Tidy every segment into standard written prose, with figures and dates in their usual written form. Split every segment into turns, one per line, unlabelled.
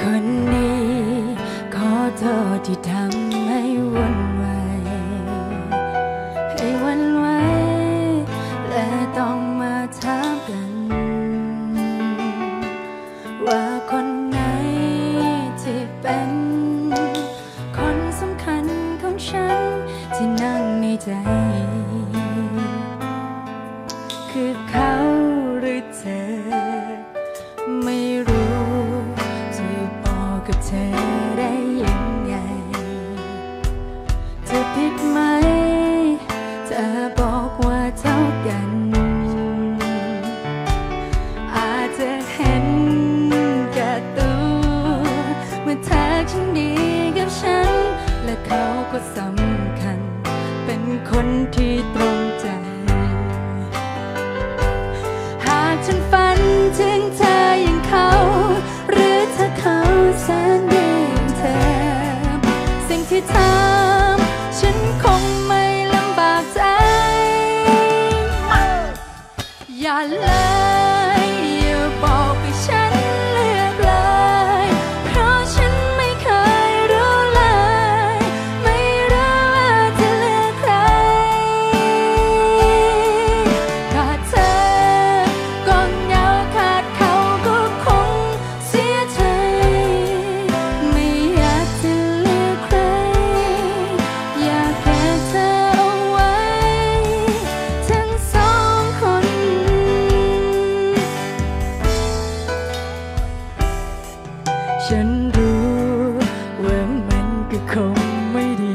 คนนี้ขอโทษที่ทำให้วุ่นวายให้วันไหวและต้องมาถามกันว่าคนไหนที่เป็นคนสำคัญของฉันที่นั่งในใจคือเขาหรือเธอไม่รู้จะบอกกับเธอได้ยังไงจะผิดไหมจะบอกว่าเท่ากันอาจจะเห็นแก่ตัวเมื่อเธอฉันดีกับฉันและเขาก็สำคัญเป็นคนที่ตรงใจหากฉันฝันถึงเธออย่างเขาหรือถ้าเขาแสนดีเธอสิ่งที่ทำฉันคงไม่ลำบากใจอย่าเลยอย่าบอกให้ฉันเลือกเลยเพราะฉันไม่เคยรู้เลยไม่รู้ว่าจะเลือกใครขาดเธอก็เหงาขาดเขาก็คงเสียใจไม่อยากจะเลือกใครอยากแค่เธอเอาไว้ทั้งสองคนฉันรู้ว่ามันก็คงไม่ดี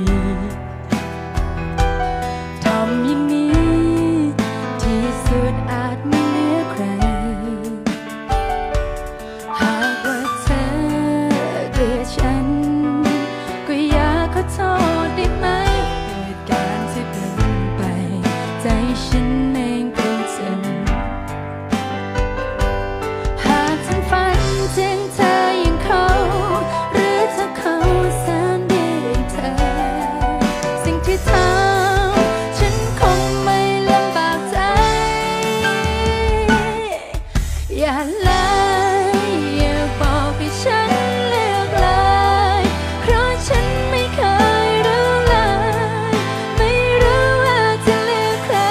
ทำอย่างนี้ที่สุดอาจไม่เหลือใครหากว่าเธอเกลียดฉันก็อยากขอโทษได้ไหมเหตุการณ์ที่เป็นไปใจฉันเองก็เจ็บหากฉันฝันถึงเธออย่างเขาหรือถ้าเขาแสนดีเธอสิ่งที่ทำฉันคงไม่ลำบากใจอย่าเลยอย่าบอกให้ฉันเลือกเลยเพราะฉันไม่เคยรู้เลยไม่รู้ว่าจะเลือกใคร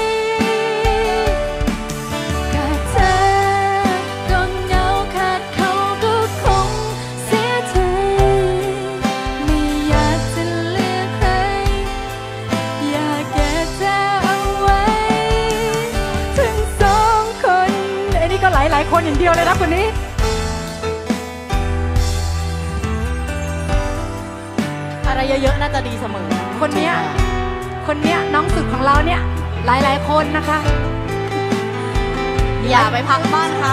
ขาดเธอก็เหงาขาดเขาก็คงเสียใจไม่อยากจะเลือกใครอยากแค่เธอเอาไว้ทั้งสองคนไอ้นี่ก็หลายคนอย่างเดียวเลยนะคนนี้
อะไรเยอะๆน่าจะดีเสมอ
คนเนี้ยน้องสุดของเราเนี่ยหลายคนนะคะ
อย่าไปพังบ้านเขา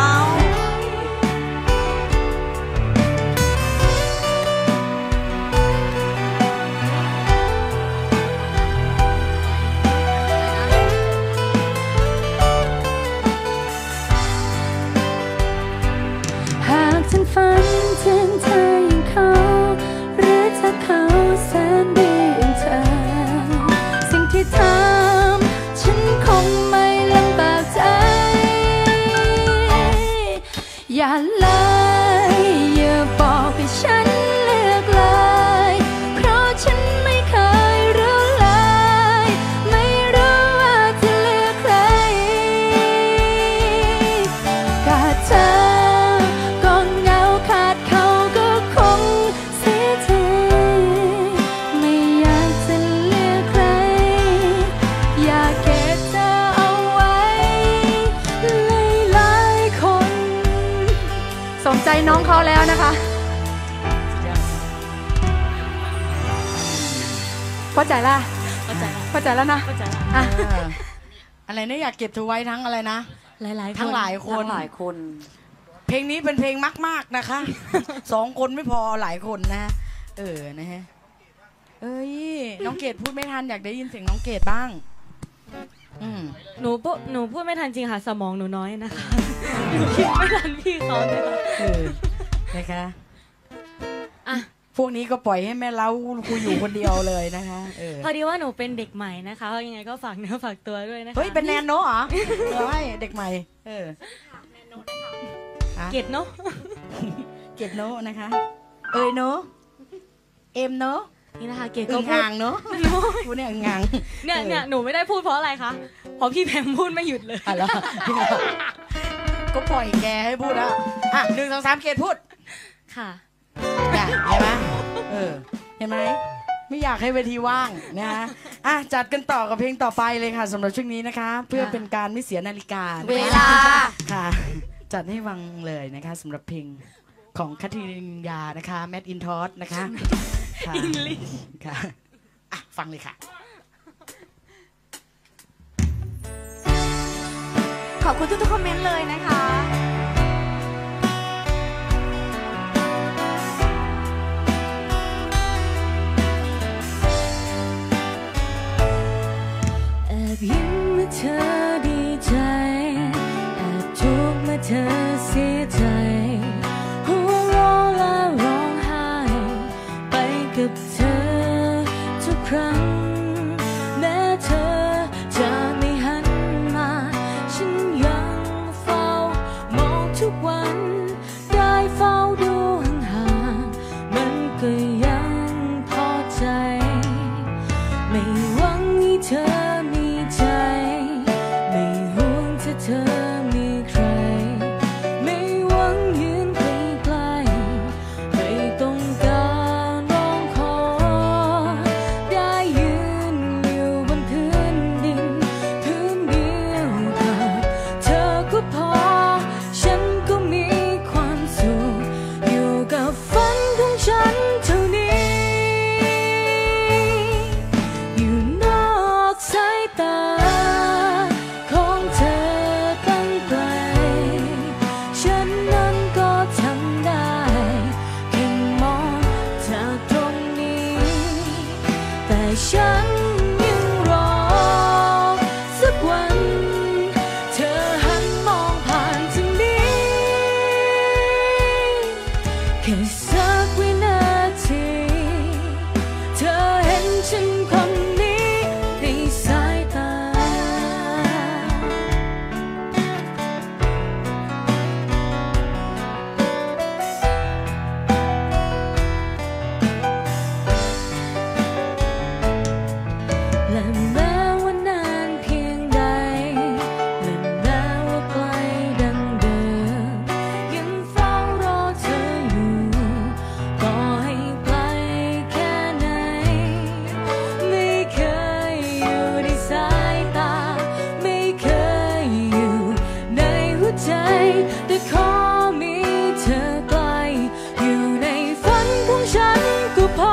หากฉันฝันถึงเธออย่างเขาหรือถ้าเขาแสนดีอย่างเธอสิ่งที่ทำฉันคงไม่ลำบากใจอย่าเลยอย่าบอกให้ฉันเลือกเลยเพราะฉันไม่เคยรู้เลยไม่รู้ว่าจะเลือกใครขาดเธอก็เหงาขาดเขาก็คงเสียใจไม่อยากจะเลือกใครอยากเก็บเธอเอาไว้หลายคนสมใจน้องเขาแล้วนะคะเข้าใจละ
เข้าใจละ
เข้าใจแล้วนะ
เข้าใจละ
อ่ะ
อะไรนะอยากเก็บเธอไว้ทั้งอะไรนะ
หลายๆ
ทั้งหลายคน
ทั้งหลายคน
เพลงนี้เป็นเพลงมากๆนะคะ 2 คนไม่พอหลายคนนะนะฮะเอ้ยน้องเกดพูดไม่ทันอยากได้ยินเสียงน้องเกดบ้าง
หนูพูดไม่ทันจริงค่ะสมองหนูน้อยนะคะหนูคิดไม่ทันพี่เขาเลยค่ะ
นะคะ
อ่ะ
พวกนี้ก็ปล่อยให้แม่เล้าคุยอยู่คนเดียวเลยนะคะ
พอดีว่าหนูเป็นเด็กใหม่นะคะยังไงก็ฝากเนื้อฝากตัวด้วยนะคะ
เฮ้ยเป็นแนนโนเหรอไม่เด็กใหม่
เกดเนาะ
เกดโนนะคะ เอยโนเอ็มโน
นี่นะคะเกด
อึ่
ก็
ง
พูด
อ่างเนอะพูดเนี่ยอึ่งอ่าง
เนี่ยหนูไม่ได้พูดเพราะอะไรคะเพราะพี่แพมพูดไม่หยุดเลย
อะไรก็ปล่อยแกให้พูดแล้วอ่ะ1 2 3เกดพูด
ค่ะ
เนี่ยเห็นไหมเห็นไหมไม่อยากให้เวทีว่างนะฮะอ่ะจัดกันต่อกับเพลงต่อไปเลยค่ะสำหรับช่วงนี้นะคะ เพื่อเป็นการไม่เสียนาฬิกานะคะ
เวลา
ค่ะ จัดให้วังเลยนะคะสำหรับเพลงของคัทธิริญญานะคะแมดอินทอสนะคะค่ะ
English
ค่ะอ่ะฟังเลยค่ะ
ขอบคุณทุกๆคอมเมนต์เลยนะคะ
แอบยิ้มเมื่อเธอดีใจแอบทุกข์เมื่อเธอเสียใจหัวเราะและร้องไห้ไปกับเธอทุกครั้งแม้เธอจะไม่หันมาฉันยังเฝ้ามองทุกวันได้เฝ้าดูห่างๆมันก็ยังพอใจไม่หวังให้เธอมีใจไม่ห่วงถ้าเธอมีใครไม่หวังยืนใกล้ๆไม่ต้องการร้องขอได้ยืนอยู่บนพื้นดินพื้นเดียวกับเธอก็พอฉันก็มีความสุขอยู่กับฝันของฉันเท่านี้อยู่นอกสายตาของเธอตั้งไกลฉันนั้นก็ทำได้แค่มองจากตรงนี้แต่ฉันยังรอสักวันเธอหันมองผ่านทางนี้แค่สักวินาทีเธอเห็นฉันคนนี้ในสายตาและแม้ว่านานเพียงใดและแม้ว่าไกลดังเดิมยังเฝ้ารอเธออยู่ต่อให้ไกลแค่ไหนไม่เคยอยู่ในสายตาไม่เคยอยู่ในหัวใจแต่ขอมีเธอใกล้อยู่ในฝันของฉันก็พอ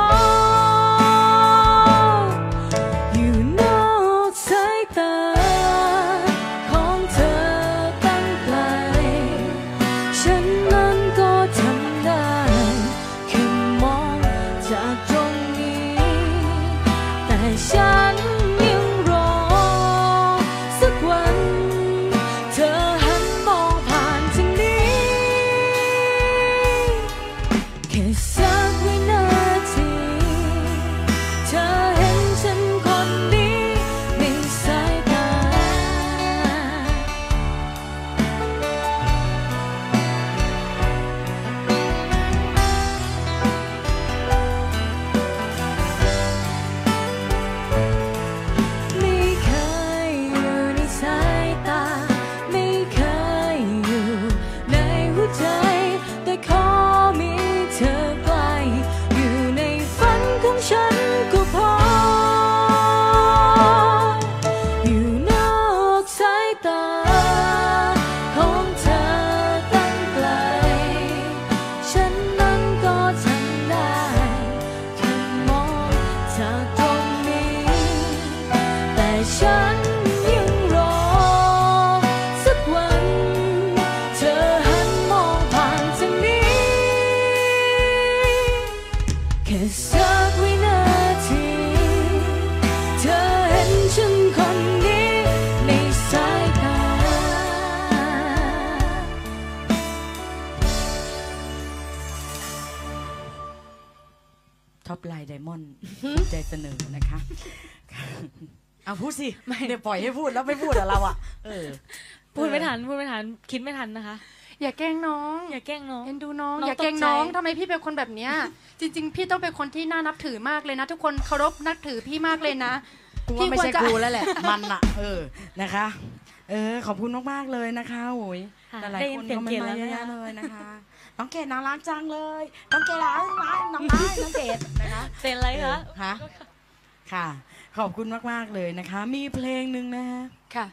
อยู่นอกสายตาของเธอตั้งไกลฉันนั้นก็ทำได้แค่มองจากตรงนี้แต่ฉันยังรอสักวันเธอหันมองผ่านทางนี้แค่สักวินาทีเธอเห็นฉันคนนี้ในสายตาไม่เคยอยู่ในสายตาไม่เคยอยู่ในหัวใจแต่ขอมีเธอใกล้อยู่ในฝันของฉันก็พออยู่นอกสายตาของเธอตั้งไกลฉันนั้นก็ทำได้แค่มองจากตรงนี้แต่ฉันยังรอสักวันเธอหันมองผ่านทางนี้แค่สักวินาทีเธอเห็นฉันคนนี้ในสายตา
ท็อปไลน์ไดมอนด์ใจเสนอนะคะเอาพูดสิเดี๋ยวปล่อยให้พูดแล้วไม่พูดอะเราอะ
พูดไม่ทันคิดไม่ทันนะคะ
อย่าแกล้งน้อง
อย่าแกล้งน้อง
เอ็นดูน้อง
น้อง
อย่าแกล้งน้อง
ตกใจ
ทำไมพี่เป็นคนแบบเนี้ยจริง ๆ พี่ต้องเป็นคนที่น่านับถือมากเลยนะ ทุกคนเคารพนับถือพี่มากเลยนะ
กูว่าไม่ใช่
ควรจะ
กูแล้วแหละ มันอะนะคะ ขอบคุณมากๆเลยนะคะโอ้ย
ค่ะ
หลาย
ได้
ๆ
ยิ
คน น
เสีย
ก็
ง
ไม่
เกด
มา
แล้ว
เยอะ
นะ
แยะเลยนะคะ น้องเกดน่ารักจังเลย น้องเกดรักน้องไม้น้องเกดนะคะ
เป็นไรคะ
ฮะค่ะ ขอบคุณมากๆเลยนะคะ มีเพลงหนึ่งนะฮะ
ค่ะ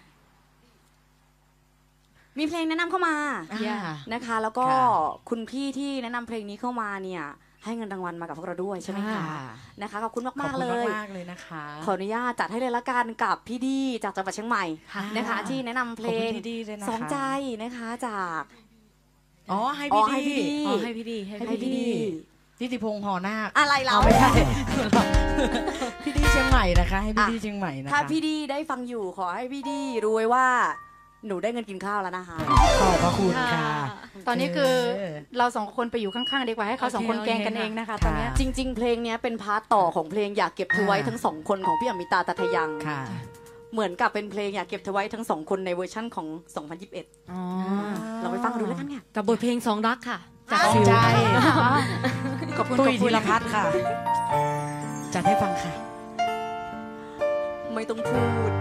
มีเพลงแนะนำเข้ามา
อ่า
นะคะ แล้วก็
ค่ะ
คุณพี่ที่แนะนำเพลงนี้เข้ามาเนี่ยให้เงินรางวัลมากับพวกเราด้วยใช่ไหมคะ
ค่ะ
นะคะขอบคุณ
ขอบ
มาก
คุ
ๆ
ณ
เลย
มากๆเลยนะคะ
ขออนุญาตจัดให้เลยละกันกับพี่ดีจากจังหวัดเชียงใหม่
ค่ะ
นะคะ ที่แนะนำเพล
ขอบคุ
ง
ณพี่ดีด้วยนะคะ
สองใจนะคะจาก
อ๋อให้
อ๋
พี่
อให้พี่
ดี
ดี
อ๋อให้พี่ดีให้
ให้
พี่
พี่
ดี
ดี
ทิติพงษ์ห่อนาค
อะไรเรา
ไม่ใช่ พี่ดีเชียงใหม่นะคะ ให้พี่ดีเชียงใหม่นะคะ
ถ้าพี่ดีได้ฟังอยู่ขอให้พี่ดีรู้ไว้ว่าหนูได้เงินกินข้าวแล้วนะคะ
ขอบพระคุณค่ะ
ตอนนี้คือ
เออ
เราสองคนไปอยู่ข้างๆดีกว่าให้เขาสองคน
โอเค
แกล้งกันเองนะคะ
ค่ะ
ตอนเนี้ย
จริง ๆ เพลงเนี้ยเป็นพาร์ตต่อของเพลงอยากเก็บเธอไว้ทั้งสองคนของพี่อมิตาตัทยัง
ค่ะ
เหมือนกับเป็นเพลงอยากเก็บเธอไว้ทั้งสองคนในเวอร์ชั่นของ 2021
อ๋อ
เราไปฟังกันดูแล้วกันค่ะ
กับบทเพลงสองรักค่ะ
จาก
ซิล
ใจ
ขอบคุณ
ตุ้ย
ขอบคุ
ธี
ณ
รพัฒน์ค่ะ จัดให้ฟังค่ะ
ไม่ต้องพูด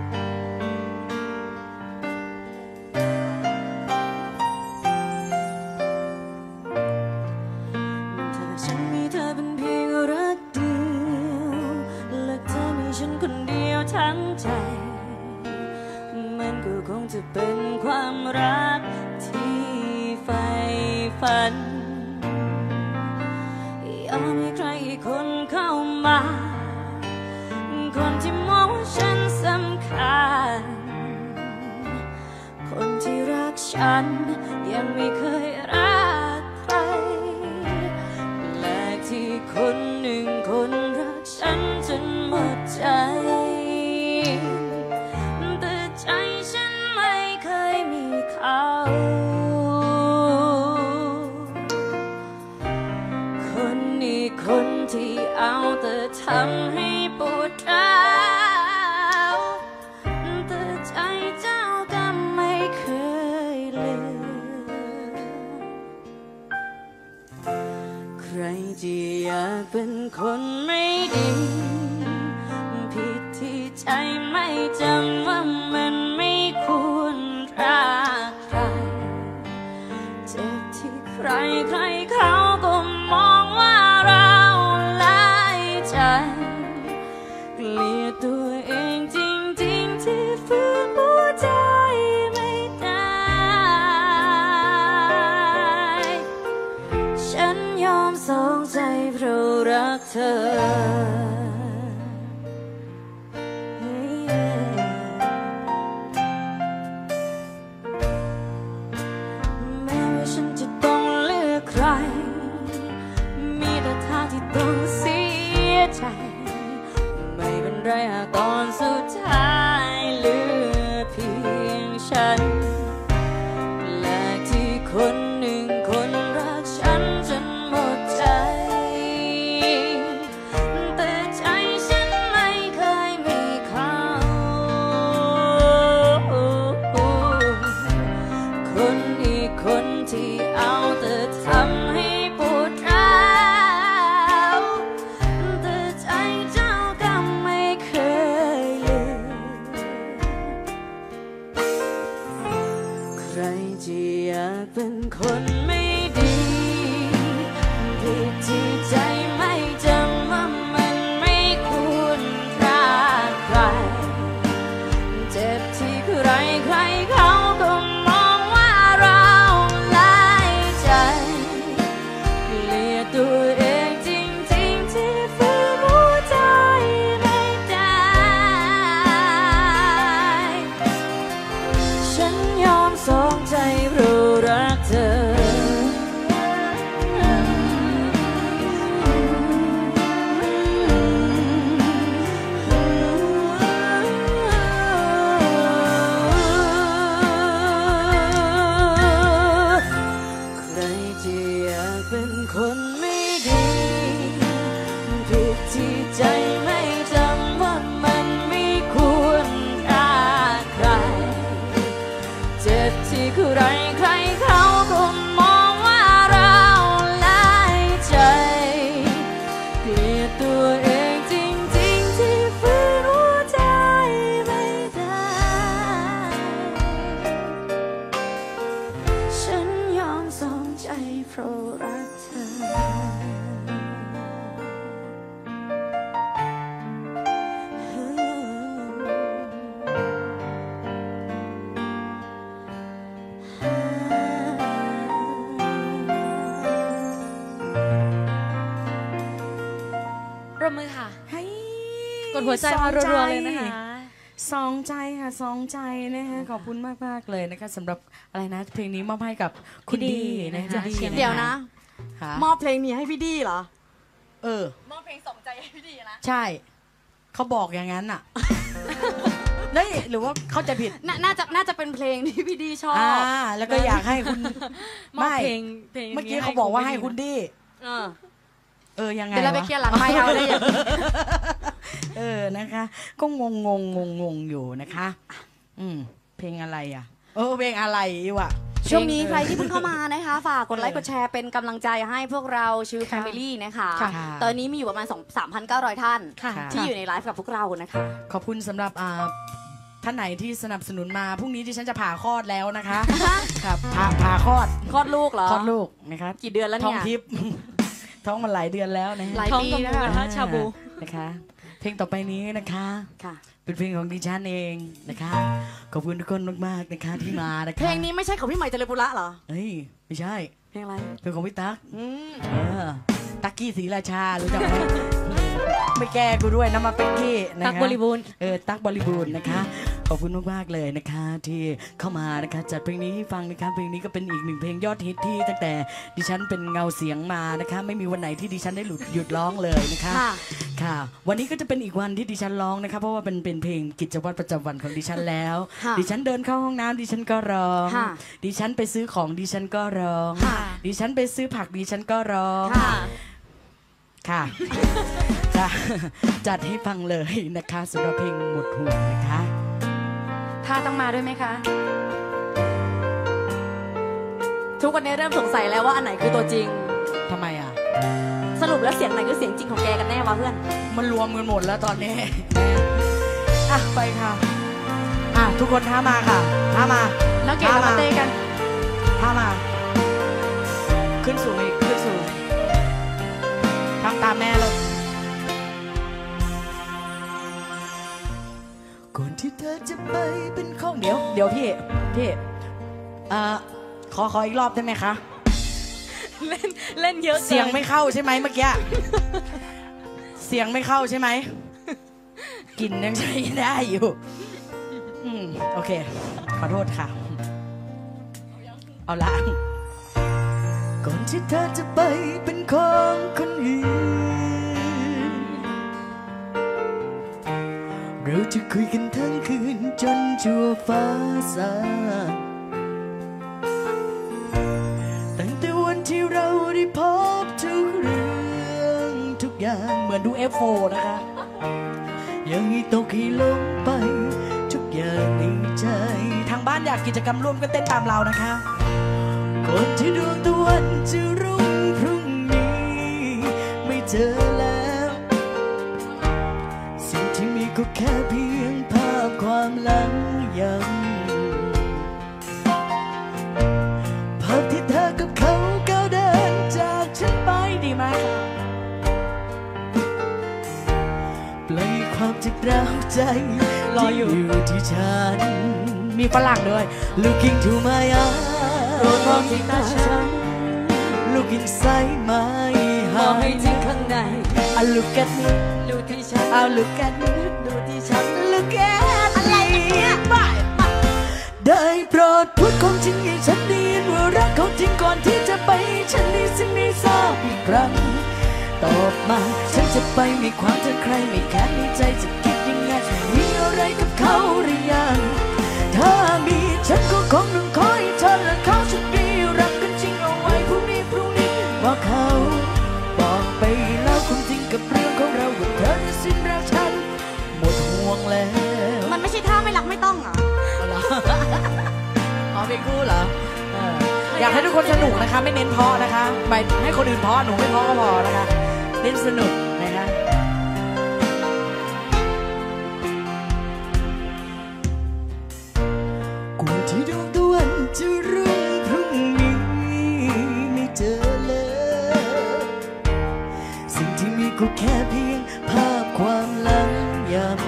เธอฉันมีเธอเป็นเพียงรักเดียวและเธอมีฉันคนเดียวทั้งใจ มันก็คงจะเป็นความรักที่ใฝ่ฝันยอมให้ใครอีกคนเข้ามา คนที่มองว่าฉันสำคัญ คนที่รักฉันยังไม่เคยรักใครแปลกที่คนหนึ่งคนรักฉันจนหมดใจ แต่ใจฉันไม่เคยมีเขา คนนี้คนที่เอาแต่ทำให้ปวดร้าวแต่ใจเจ้าก็ไม่เคยลืม ใครที่อยากเป็นคนไม่ดี ผิดที่ใจไม่จำว่ามันไม่ควรรักใคร เจ็บที่ใครเขาก็มองว่าเราหลายใจ เกลียดตัวเองจริงๆที่ฝืนหัวใจไม่ได้ ฉันยอมสองใจเพราะรักเธอ แม้ว่าฉันจะต้องเลือกใคร มีแต่ท่าที่ต้องเสียใจ ไม่เป็นไรหากตอนสุดท้ายเหลือเพียงฉันแปลกที่คนหนึ่งคนรักฉันจนหมดใจ แต่ใจฉันไม่เคยมีเขา คนอีกคนที่เอาแต่ทำให้ปวดร้าวแต่ใจเจ้าก็ไม่เคยลืม ใครที่อยากเป็นคนไม่ดีผิดที่ใจไม่จำว่ามันไม่ควรรักใคร เจ็บที่ใครเขาก็มองว่าเราหลายใจ เกลียดตัวเองจริงๆที่ฝืนหัวใจไม่ได้ ฉันยอมสองใจเพราะรักเธอไรใครเขาก็มองว่าเราหลายใจเกลียดตัวเองจริงๆที่ฝืนหัวใจไม่ได้ฉันยอมส่งใจเพราะรักเธอ
ปรบมือค่ะ
ให้
กดหัวใจมารัวๆเลยนะคะ
สองใจค่ะสองใจนะคะขอบคุณมากๆเลยนะคะสำหรับอะไรนะเพลงนี้มอบให้กับคุณดีนะคะ
เดี๋ยวนะ
ค่ะ
มอบเพลงนี้ให้พี่ดีเหรอ
มอบเพลงสองใจให้พี่ดีนะ
ใช่เขาบอกอย่างนั้นอ่ะเฮ้ยหรือว่าเข้าใจผิด
น่าจะเป็นเพลงที่พี่ดีชอบ
แล้วก็อยากให้คุณ
มอบเพลง
เมื่อกี้เขาบอกว่าให้คุณดี ยังไง
เดี๋ยวเราไปเคลียร์หลังไมค์เอาได้ยัง
นะคะ ก็งงอยู่นะคะ เพลงอะไรอ่ะเพลงอะไรวะ
ช่วงนี้ใครที่เพิ่งเข้ามานะคะฝากกดไลค์กดแชร์เป็นกำลังใจให้พวกเราชื่อ Family นะคะ
ค่ะ
ตอนนี้มีอยู่ประมาณ 3,900 ท่าน
ค่ะ
ที่อยู่ในไลฟ์กับพวกเรานะคะ
ขอบคุณสำหรับท่านไหนที่สนับสนุนมาพรุ่งนี้ที่ฉันจะผ่าคลอดแล้วนะคะครับผ่าคลอด
คลอดลูกเหรอ
คลอดลูกนะครับ
กี่เดือนแล้ว
ท้อ
เนี่
ง
ย
ทิพย์ ท้องมันหลายเดือนแล้วนะ
หลาย
ท้อง
ปี
กับหมู
นะ
กระทะชาบู
นะคะ เพลงต่อไปนี้นะคะ
ค่ะ
เป็นเพลงของดิฉันเองนะคะขอบคุณทุกคนมากๆนะคะที่มานะคะ
เพลงนี้ไม่ใช่ของพี่ใหม่เจริญปุระเหรอ
เฮ้ยไม่ใช่
เพลงอะไร
เพลงของพี่ตั๊ก
อืม
ตักกี้ศรีราชารู้จักไหม ไม่แก้กูด้วยนะมาเป็กกี้นะคะ
ตั๊กบริบูรณ์
ตั๊กบริบูรณ์นะคะขอบคุณมากๆเลยนะคะที่เข้ามานะคะจัดเพลงนี้ให้ฟังนะคะเพลงนี้ก็เป็นอีกหนึ่งเพลงยอดฮิตที่ตั้งแต่ดิฉันเป็นเงาเสียงมานะคะไม่มีวันไหนที่ดิฉันได้หยุดร้องเลยนะคะ
ค่ะ
ค่ะวันนี้ก็จะเป็นอีกวันที่ดิฉันร้องนะคะเพราะว่าเป็นเพลงกิจวัตรประจำวันของดิฉันแล้ว
ค่ะ
ดิฉันเดินเข้าห้องน้ำดิฉันก็ร้อง
ค่ะ
ดิฉันไปซื้อของดิฉันก็ร้อง
ค่ะ
ดิฉันไปซื้อผักดิฉันก็ร้อง
ค่ะ
ค่ะ ค่ะ จัดให้ฟังเลยนะคะสำหรับเพลงหมดห่วงนะคะ
ท่าต้องมาด้วยไหมคะ ทุกวันนี้เริ่มสงสัยแล้วว่าอันไหนคือตัวจริง
ทำไมอ่ะ
สรุปแล้วเสียงไหนคือเสียงจริงของแกกันแน่วะเพื่อน
มันรวมกันหมดแล้วตอนนี้ ไปค่ะทุกคนท่ามาค่ะท่ามา
แล้วเกดเรามาเต้กัน
ท่ามา ขึ้นสูงอีกขึ้นสูงทำตามแม่เลยก่อนที่เธอจะไปเป็นของเดี๋ยวพี่ขออีกรอบได้ไหมคะ
เล่นเยอะ
เสียงไม่เข้าใช่ไหมเมื่อกี้ เสียงไม่เข้าใช่ไหมกลิ่นยังใช้ได้อยู่โอเค ขอโทษค่ะ เอาละก่อนที่เธอจะไปเป็นของคนอื่นเราจะคุยกันทั้งคืนจนชั่วฟ้าสางตั้งแต่วันที่เราได้พบทุกเรื่องทุกอย่างเหมือนดู F4 นะคะยังให้ตกให้ลงไปทุกอย่างในใจทางบ้านอยากกิจกรรมร่วมก็เต้นตามเรานะคะก่อนที่ดวงตะวันจะรุ่งพรุ่งนี้ไม่เจอแล้วสิ่งที่มีก็แค่เพียงภาพความหลังยังภาพที่เธอกับเขาก้าวเดินจากฉันไปดีมากค่ะปล่อยความเจ็บร้าวใจรออยู่ที่ฉันมีฝรั่งด้วย Looking to my eyes
โปรดมองที่ตาฉัน
Look inside my
มองให้
heart
ถึงข้างใน
I look at me
ดูที่ฉัน
I look at me
ดูที่ฉัน
Look at อะไรเนี่ยได้โปรดพูดความจริงให้ฉันได้ยินว่ารักเขาจริงก่อนที่จะไปฉันได้สิ่งนี้ทราบอีกครั้งตอบมาฉันจะไปไม่ขวางเธอใครไม่แค้นในใจจะคิดยังไงมีอะไรกับเขาหรือยังถ้ามีฉันก็คงต้องคอยเธอและเขาโชคดีรักกันจริงเอาไว้พรุ่งนี้ว่าเขาบอกไปแล้วความจริงกับเรื่องของเราว่าเธอจะสิ้นรักฉันหมดห่วงแล้ว
มันไม่ใช่ท่าไม่รักไม่ต้องเหรอ
อ๋อเพลงคู่เหรออยากให้ทุกคนสนุกนะคะไม่เน้นเพราะนะคะไม่ให้คนอื่นเพราะหนูไม่เพราะก็พอนะคะเน้นสนุกนะคะก่อนที่ดวงตะวันจะรุ่งพรุ่งนี้ไม่เจอเลยสิ่งที่มีก็แค่เพียงภาพความหลังย้ำ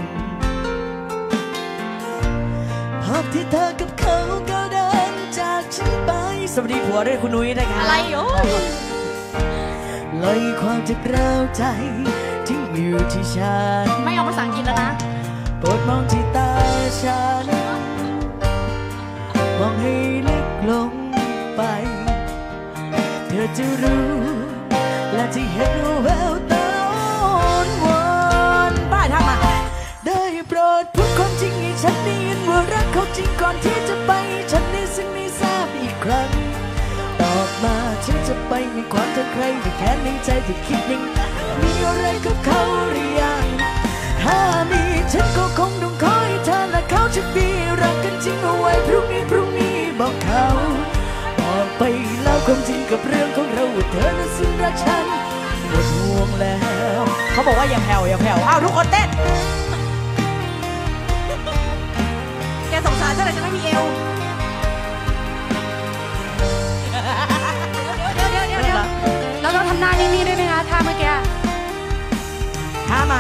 ภาพที่เธอกับเขาก้าวเดินจากฉันไปสวัสดีผัวด้วยคุณนุ้ยนะคะ
อะไรโอ้ย
ลอยความเจ็บร้าวใจที่อยู่ที่ฉัน
ไม่เอาภาษาอังกฤษแล้วนะ
โปรดมองที่ตาฉันมองให้ลึกลงไปเธอจะรู้และจะเห็นแววตาอ่อนหวานป้ายทำมาได้โปรดพูดความจริงให้ฉันได้ยินว่ารักเขาจริงก่อนที่จะไปฉันได้ซึ่งไม่ทราบอีกครั้งตอบมาฉันจะไปมีความเธอใครแต่แค่ในใจที่คิดยังมีอะไรกับเขาหรือยังถ้ามีฉันก็คงต้องขอให้เธอและเขาจะมีรักกันจริงเอาไว้พรุ่งนี้บอกเขาบอกไปเล่าความจริงกับเรื่องของเราว่าเธอนั้นสิ้นรักฉันหมดห่วงแล้วเขาบอกว่าอย่าแผ่วอ้าวทุกคนเต้น
แกสงสารเท่าไหร่จะไม่มีเอวเดี๋ยวเราต้องทำหน้านิ่งๆได้ไหมคะท่าเมื่อกี้
ท่ามา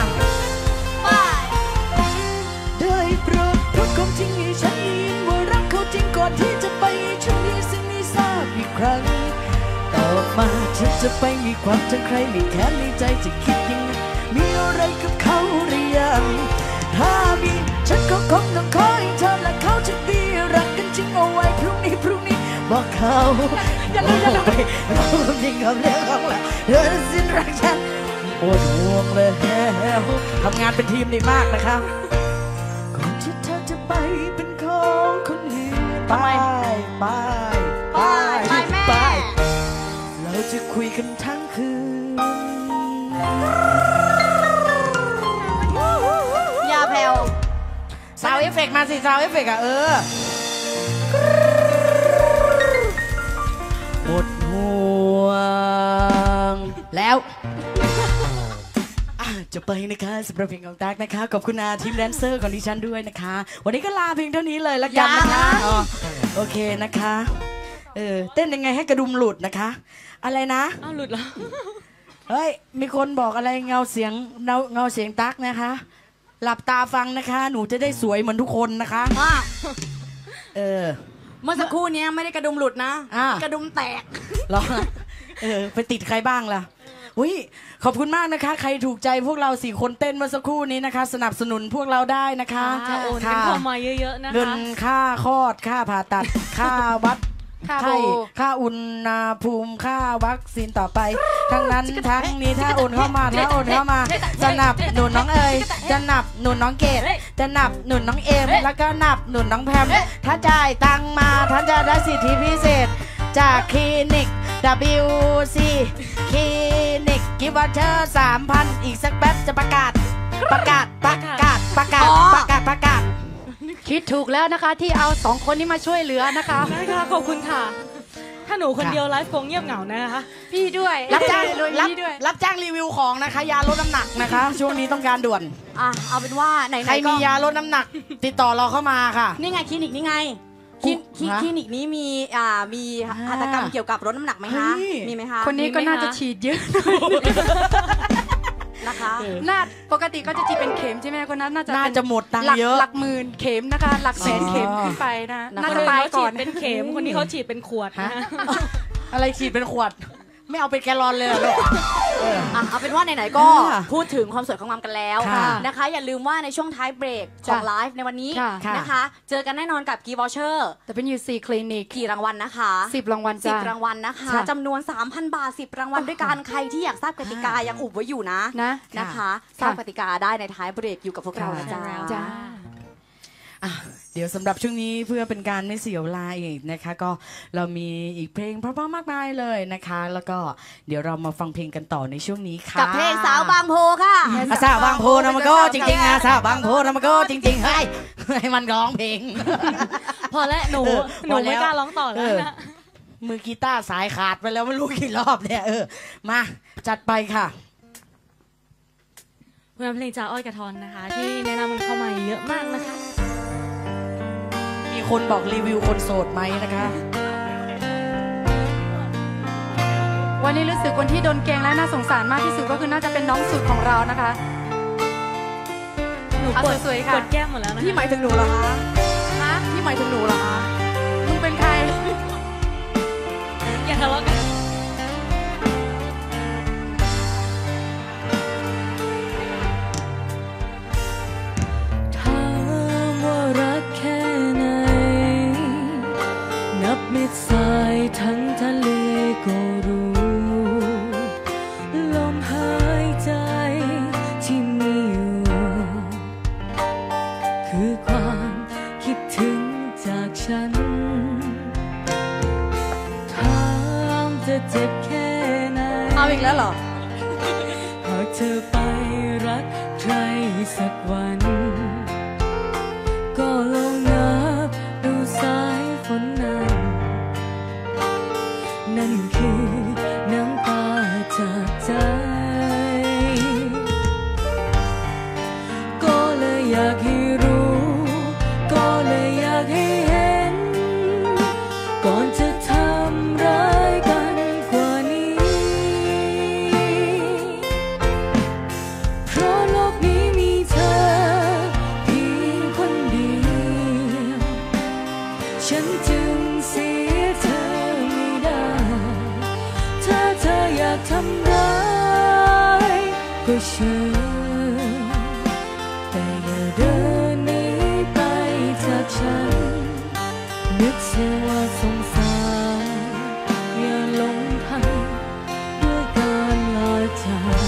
ได้โปรดพูดความจริงให้ฉันได้ยินว่ารักเขาจริงก่อนที่จะไปฉันนี้สิ่งนี้ทราบอีกครั้งตอบมาฉันจะไปมีความจำใครไม่แค้นในใจจะคิดยังไงมีอะไรกับเขาหรือยังถ้ามีฉันก็คงต้องขอให้เธอและเขาจะมีรักกันจริงเอาไว้พรุ่งนี้บอกเขาอย่าลืมไปเราจริงกับเรื่องของเราเธอสิ้นรักฉันปวดห่วงแล้วทำงานเป็นทีมดีมากนะครับก่อนที่เธอจะไปเป็นของคนอื่นไปเราจะคุยกันทั้งคืน
อย่าแผ่ว
ซาวเอฟเฟกมาสิซาวเอฟเฟกหมดห่วงแล้วจะไปนะคะสำหรับเพลงของตั๊กนะคะขอบคุณทีมแดนเซอร์ของดิฉันด้วยนะคะวันนี้ก็ลาเพียงเท่านี้เลยละกันนะคะโอเคนะคะเต้นยังไงให้กระดุมหลุดนะคะอะไรนะ
หลุดแล้ว
เฮ้ยมีคนบอกอะไรเงาเสียงตั๊กนะคะหลับตาฟังนะคะหนูจะได้สวยเหมือนทุกคนนะคะ
เมื่อสักครู่นี้ไม่ได้กระดุมหลุดนะกระดุมแตก
หรอไปติดใครบ้างล่ะอุ้ยขอบคุณมากนะคะใครถูกใจพวกเรา4คนเต้นเมื่อสักครู่นี้นะคะสนับสนุนพวกเราได้นะคะ
โอนกันเข้ามาเยอะๆนะคะ
เงินค่าคลอดค่าผ่าตัดค่าวัดค่าอุณหภูมิค่าวัคซีนต่อไปทั้งนั้นทั้งนี้ถ้าโอนเข้ามาจะนับหนุนน้องเอ๋ยจะนับหนุนน้องเกดจะนับหนุนน้องเอ็มแล้วก็นับหนุนน้องแพมถ้าจ่ายตังมาท่านจะได้สิทธิพิเศษจากคลินิก WC คลินิกกิฟต์วอเชอร์ 3,000 อีกสักแป๊บจะประกาศ
คิดถูกแล้วนะคะที่เอา2คนนี้มาช่วยเหลือนะคะ
ได้ค่ะขอบคุณค่ะถ้าหนูคนเดียวไลฟ์คงเงียบเหงานะคะ
พี่ด้วย
รับจ้างรีวิวของนะคะยาลดน้ำหนักนะคะช่วงนี้ต้องการด่วน
เอาเป็นว่าไหน
ใครมียาลดน้ำหนักติดต่อเราเข้ามาค่ะ
นี่ไงคลินิกนี่ไงคลินิกนี้มีหัตถกรรมเกี่ยวกับลดน้ำหนักไหมคะมีไหมคะ
คนนี้ก็น่าจะฉีดเยอะ
นะคะ
ปกติก็จะฉีดเป็นเข็มใช่ไหมคนนั้นน่า
จะหมดตังค์เยอะ
หลักหมื่นเข็มนะคะหลักแสนเข็มขึ้นไปนะน่าจะตายก่อนเป็นเข็มคนนี้เขาฉีดเป็นขวดนะ
อะไรฉีดเป็นขวดไม่เอาเป็นแกลลอนเลยเหรอลูก
เอาเป็นว่าไหนๆก็พูดถึงความสวยความงามกันแล้วนะคะอย่าลืมว่าในช่วงท้ายเบรกของไลฟ์ในวันนี้นะคะเจอกันแน่นอนกับกีวอเชอร์
แต่เป็นยูซีคลินิก
กี่รางวัลนะคะ
10 รางวัล
10 รางวัลนะคะจำนวน 3,000 บาท10 รางวัลด้วยกันใครที่อยากทราบกติกายังอุบไว้อยู่นะคะทราบกติกาได้ในท้ายเบรกอยู่กับพวกเรานะจ๊ะ
เดี๋ยวสำหรับช่วงนี้เพื่อเป็นการไม่เสียเวลาอีกนะคะก็เรามีอีกเพลงเพราะๆมากมายเลยนะคะแล้วก็เดี๋ยวเรามาฟังเพลงกันต่อในช่วงนี้ค่ะ
กับเพลงสาวบางโพค่ะ
สาวบางโพนะมันก็จริงๆสาวบางโพนะมันก็จริงๆให้มันร้องเพลง
พอแล้วหนูไม่กล้าร้องต่อแล้วนะ
มือกีตาร์สายขาดไปแล้วไม่รู้กี่รอบเนี่ยมาจัดไปค่ะ
ผลงานเพลงจากอ้อยกระทอนนะคะที่แนะนำมันเข้ามาเยอะมากนะคะ
มีคนบอกรีวิวคนโสดไหมนะคะ
วันนี้รู้สึกคนที่โดนเกงและน่าสงสารมากที่สุดก็คือน่าจะเป็นน้องสุดของเรานะคะ
หนูปวดสวยค่ะปวดแก้มหมดแล้วนะ
พี่หมายถึงหนูเหรอคะฮะพี่หมายถึงหนูเหรอคะมึงเป็นใคร
อย่าทะเลาะกันถามว่ารักแค่ไหนนับมิตรสายทั้งทะเลก็รู้ลมหายใจที่มีอยู่คือความคิดถึงจากฉันถามจะเจ็บแค่ไหน
เอาอีกแล้วเหรอ
หากเธอไปรักใครสักวันก็ลองนับดูสายฝนนั่นคือน้ำตาจากใจก็เลยอยากให้รู้ก็เลยอยากให้เห็นก่อนจะทำร้ายกันกว่านี้เพราะโลกนี้มีเธอเพียงคนเดียวฉันจึงเสียเธอไม่ได้ถ้าเธออยากทำร้ายก็เชิญแต่อย่าเดินหนีไปจากฉันนึกเสียว่าสงสารอย่าหลงทันด้วยการลาจาก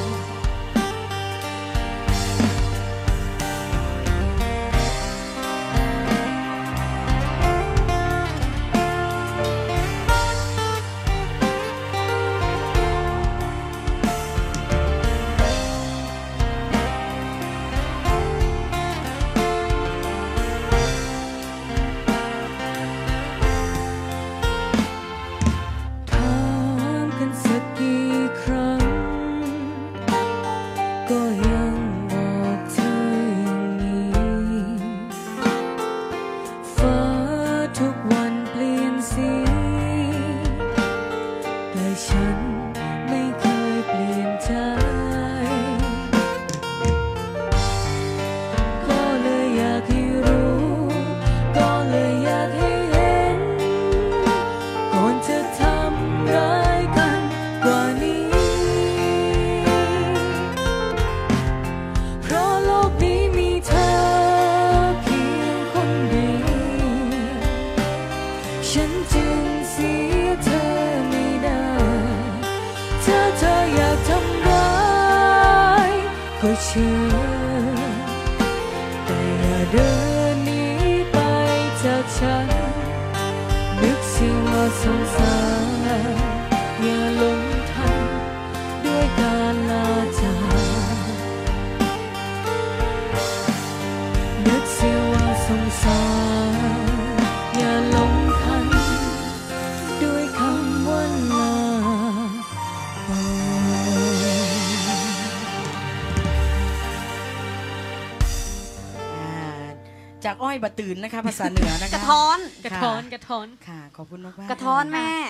เชื่อแต่อย่าเดินหนีไปจากฉันนึกเสียว่าสงสารอย่าหลงทันด้วยการลาจากนึกเสียว่าสงสารอย่าหลงทันด้วยคำว่าลา
จากอ้อยบะตื่นนะคะภาษาเหนือนะคะ
กระท้อน
ค่ะขอบคุณมาก
กระท้อนแม่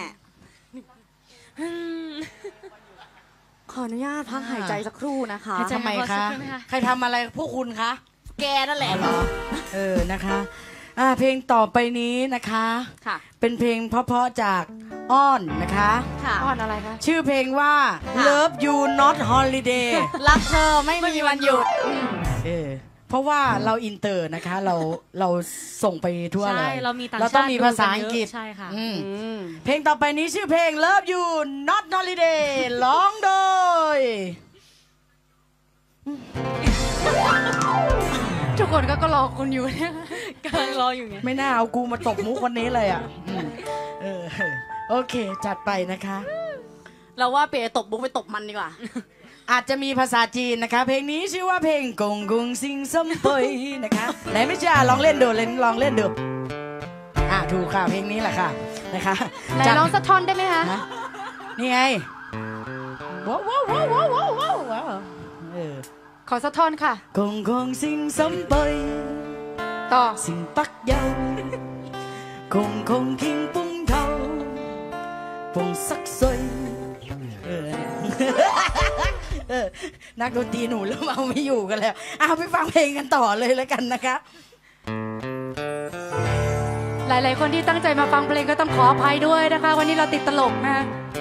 ขออนุญาตพักหายใจสักครู่นะคะ
ทำไมคะใครทำอะไรพวกคุณคะ
แกนั่นแหละ
นะคะเพลงต่อไปนี้นะคะเป็นเพลงเพราะๆจากอ้อนนะคะ
อ้อนอะไรคะ
ชื่อเพลงว่า Love You Not Holiday
รักเธอไม่มีวันหยุด
เพราะว่าเราอินเตอร์นะคะเราส่งไปทั่วเลย
เรา
ต้องมีภาษาอังกฤษ
ใช่ค่ะ
เพลงต่อไปนี้ชื่อเพลง Love You Not Holiday ร้องโดย
ทุกคนก็รอคุณอยู่เนี่ย
กำลังรออยู่ไง
ไม่น่าเอากูมาตบมุกวันนี้เลยอ่ะโอเคจัดไปนะคะ
เราว่าเปตบมุกไปตบมันดีกว่า
อาจจะมีภาษาจีนนะคะเพลงนี้ชื่อว่าเพลงกงกงซิงซัมเปยนะคะไหนไม่ใช่ลองเล่นดูลองเล่นดูถูกค่ะเพลงนี้แหละค่ะนะคะ
ไหนร้องสักท่อนได้ไหมคะ
นะนี่ไงว้าวว้าวว้าวว้าวว้าวว้าว
ขอสักท่อนค่ะ
คงสิ่งสมไป
ต่อ
สิ่งปักเยาคงคิงปุ้งเทาปุ้งสักซอยนักดนตรีหนูเริ่มเอาไม่อยู่กันแล้วไปฟังเพลงกันต่อเลยแล้วกันนะคะ
หลายๆคนที่ตั้งใจมาฟังเพลงก็ต้องขออภัยด้วยนะคะวันนี้เราติดตลกนะ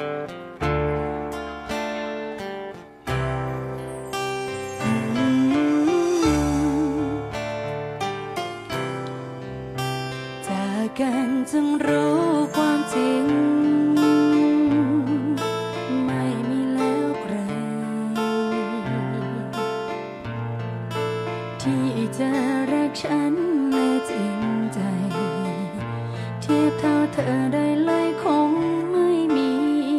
จากกันจึงรู้ความจริงไม่มีแล้วใครที่จะรักฉันไม่จริงใจเทียบเท่าเธอได้เลยคงไม่มี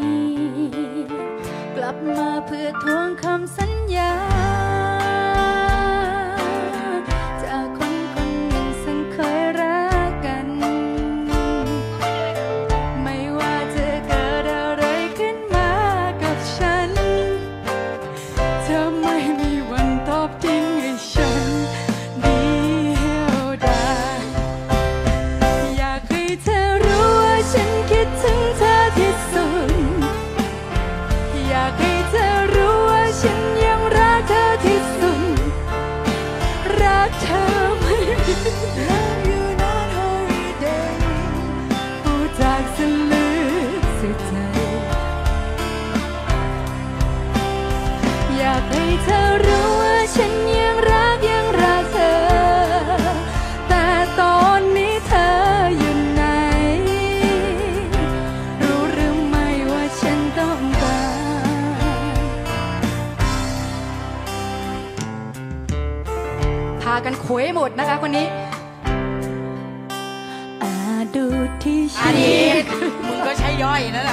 กลับมาเพื่อทวงคำสัญญาจากคนคนหนึ่งซึ่งเคยรักกันไม่ว่าจะเกิดอะไรขึ้นมากับฉันเธอไม่มีวันตอบทิ้งให้ฉันเดียวดายอยากให้เธอรู้ว่าฉันคิดถึงเธอที่สุดอยากให้เธอรู้ว่าฉันยังรักเธอที่สุดรักเธอไม่มี
Love you not holiday
พูดจากสลึกสุดใจอยากให้เธอรู้ว่าฉันยังรักเธอแต่ตอนนี้เธออยู่ไหนรู้หรือไม่ว่าฉันต้องการ
พากันคุยหมดนะคะคนนี้
ดูที่
อั
ฉั
น
น
นี้มึงก็ใช้ย่อยนั่นแหละ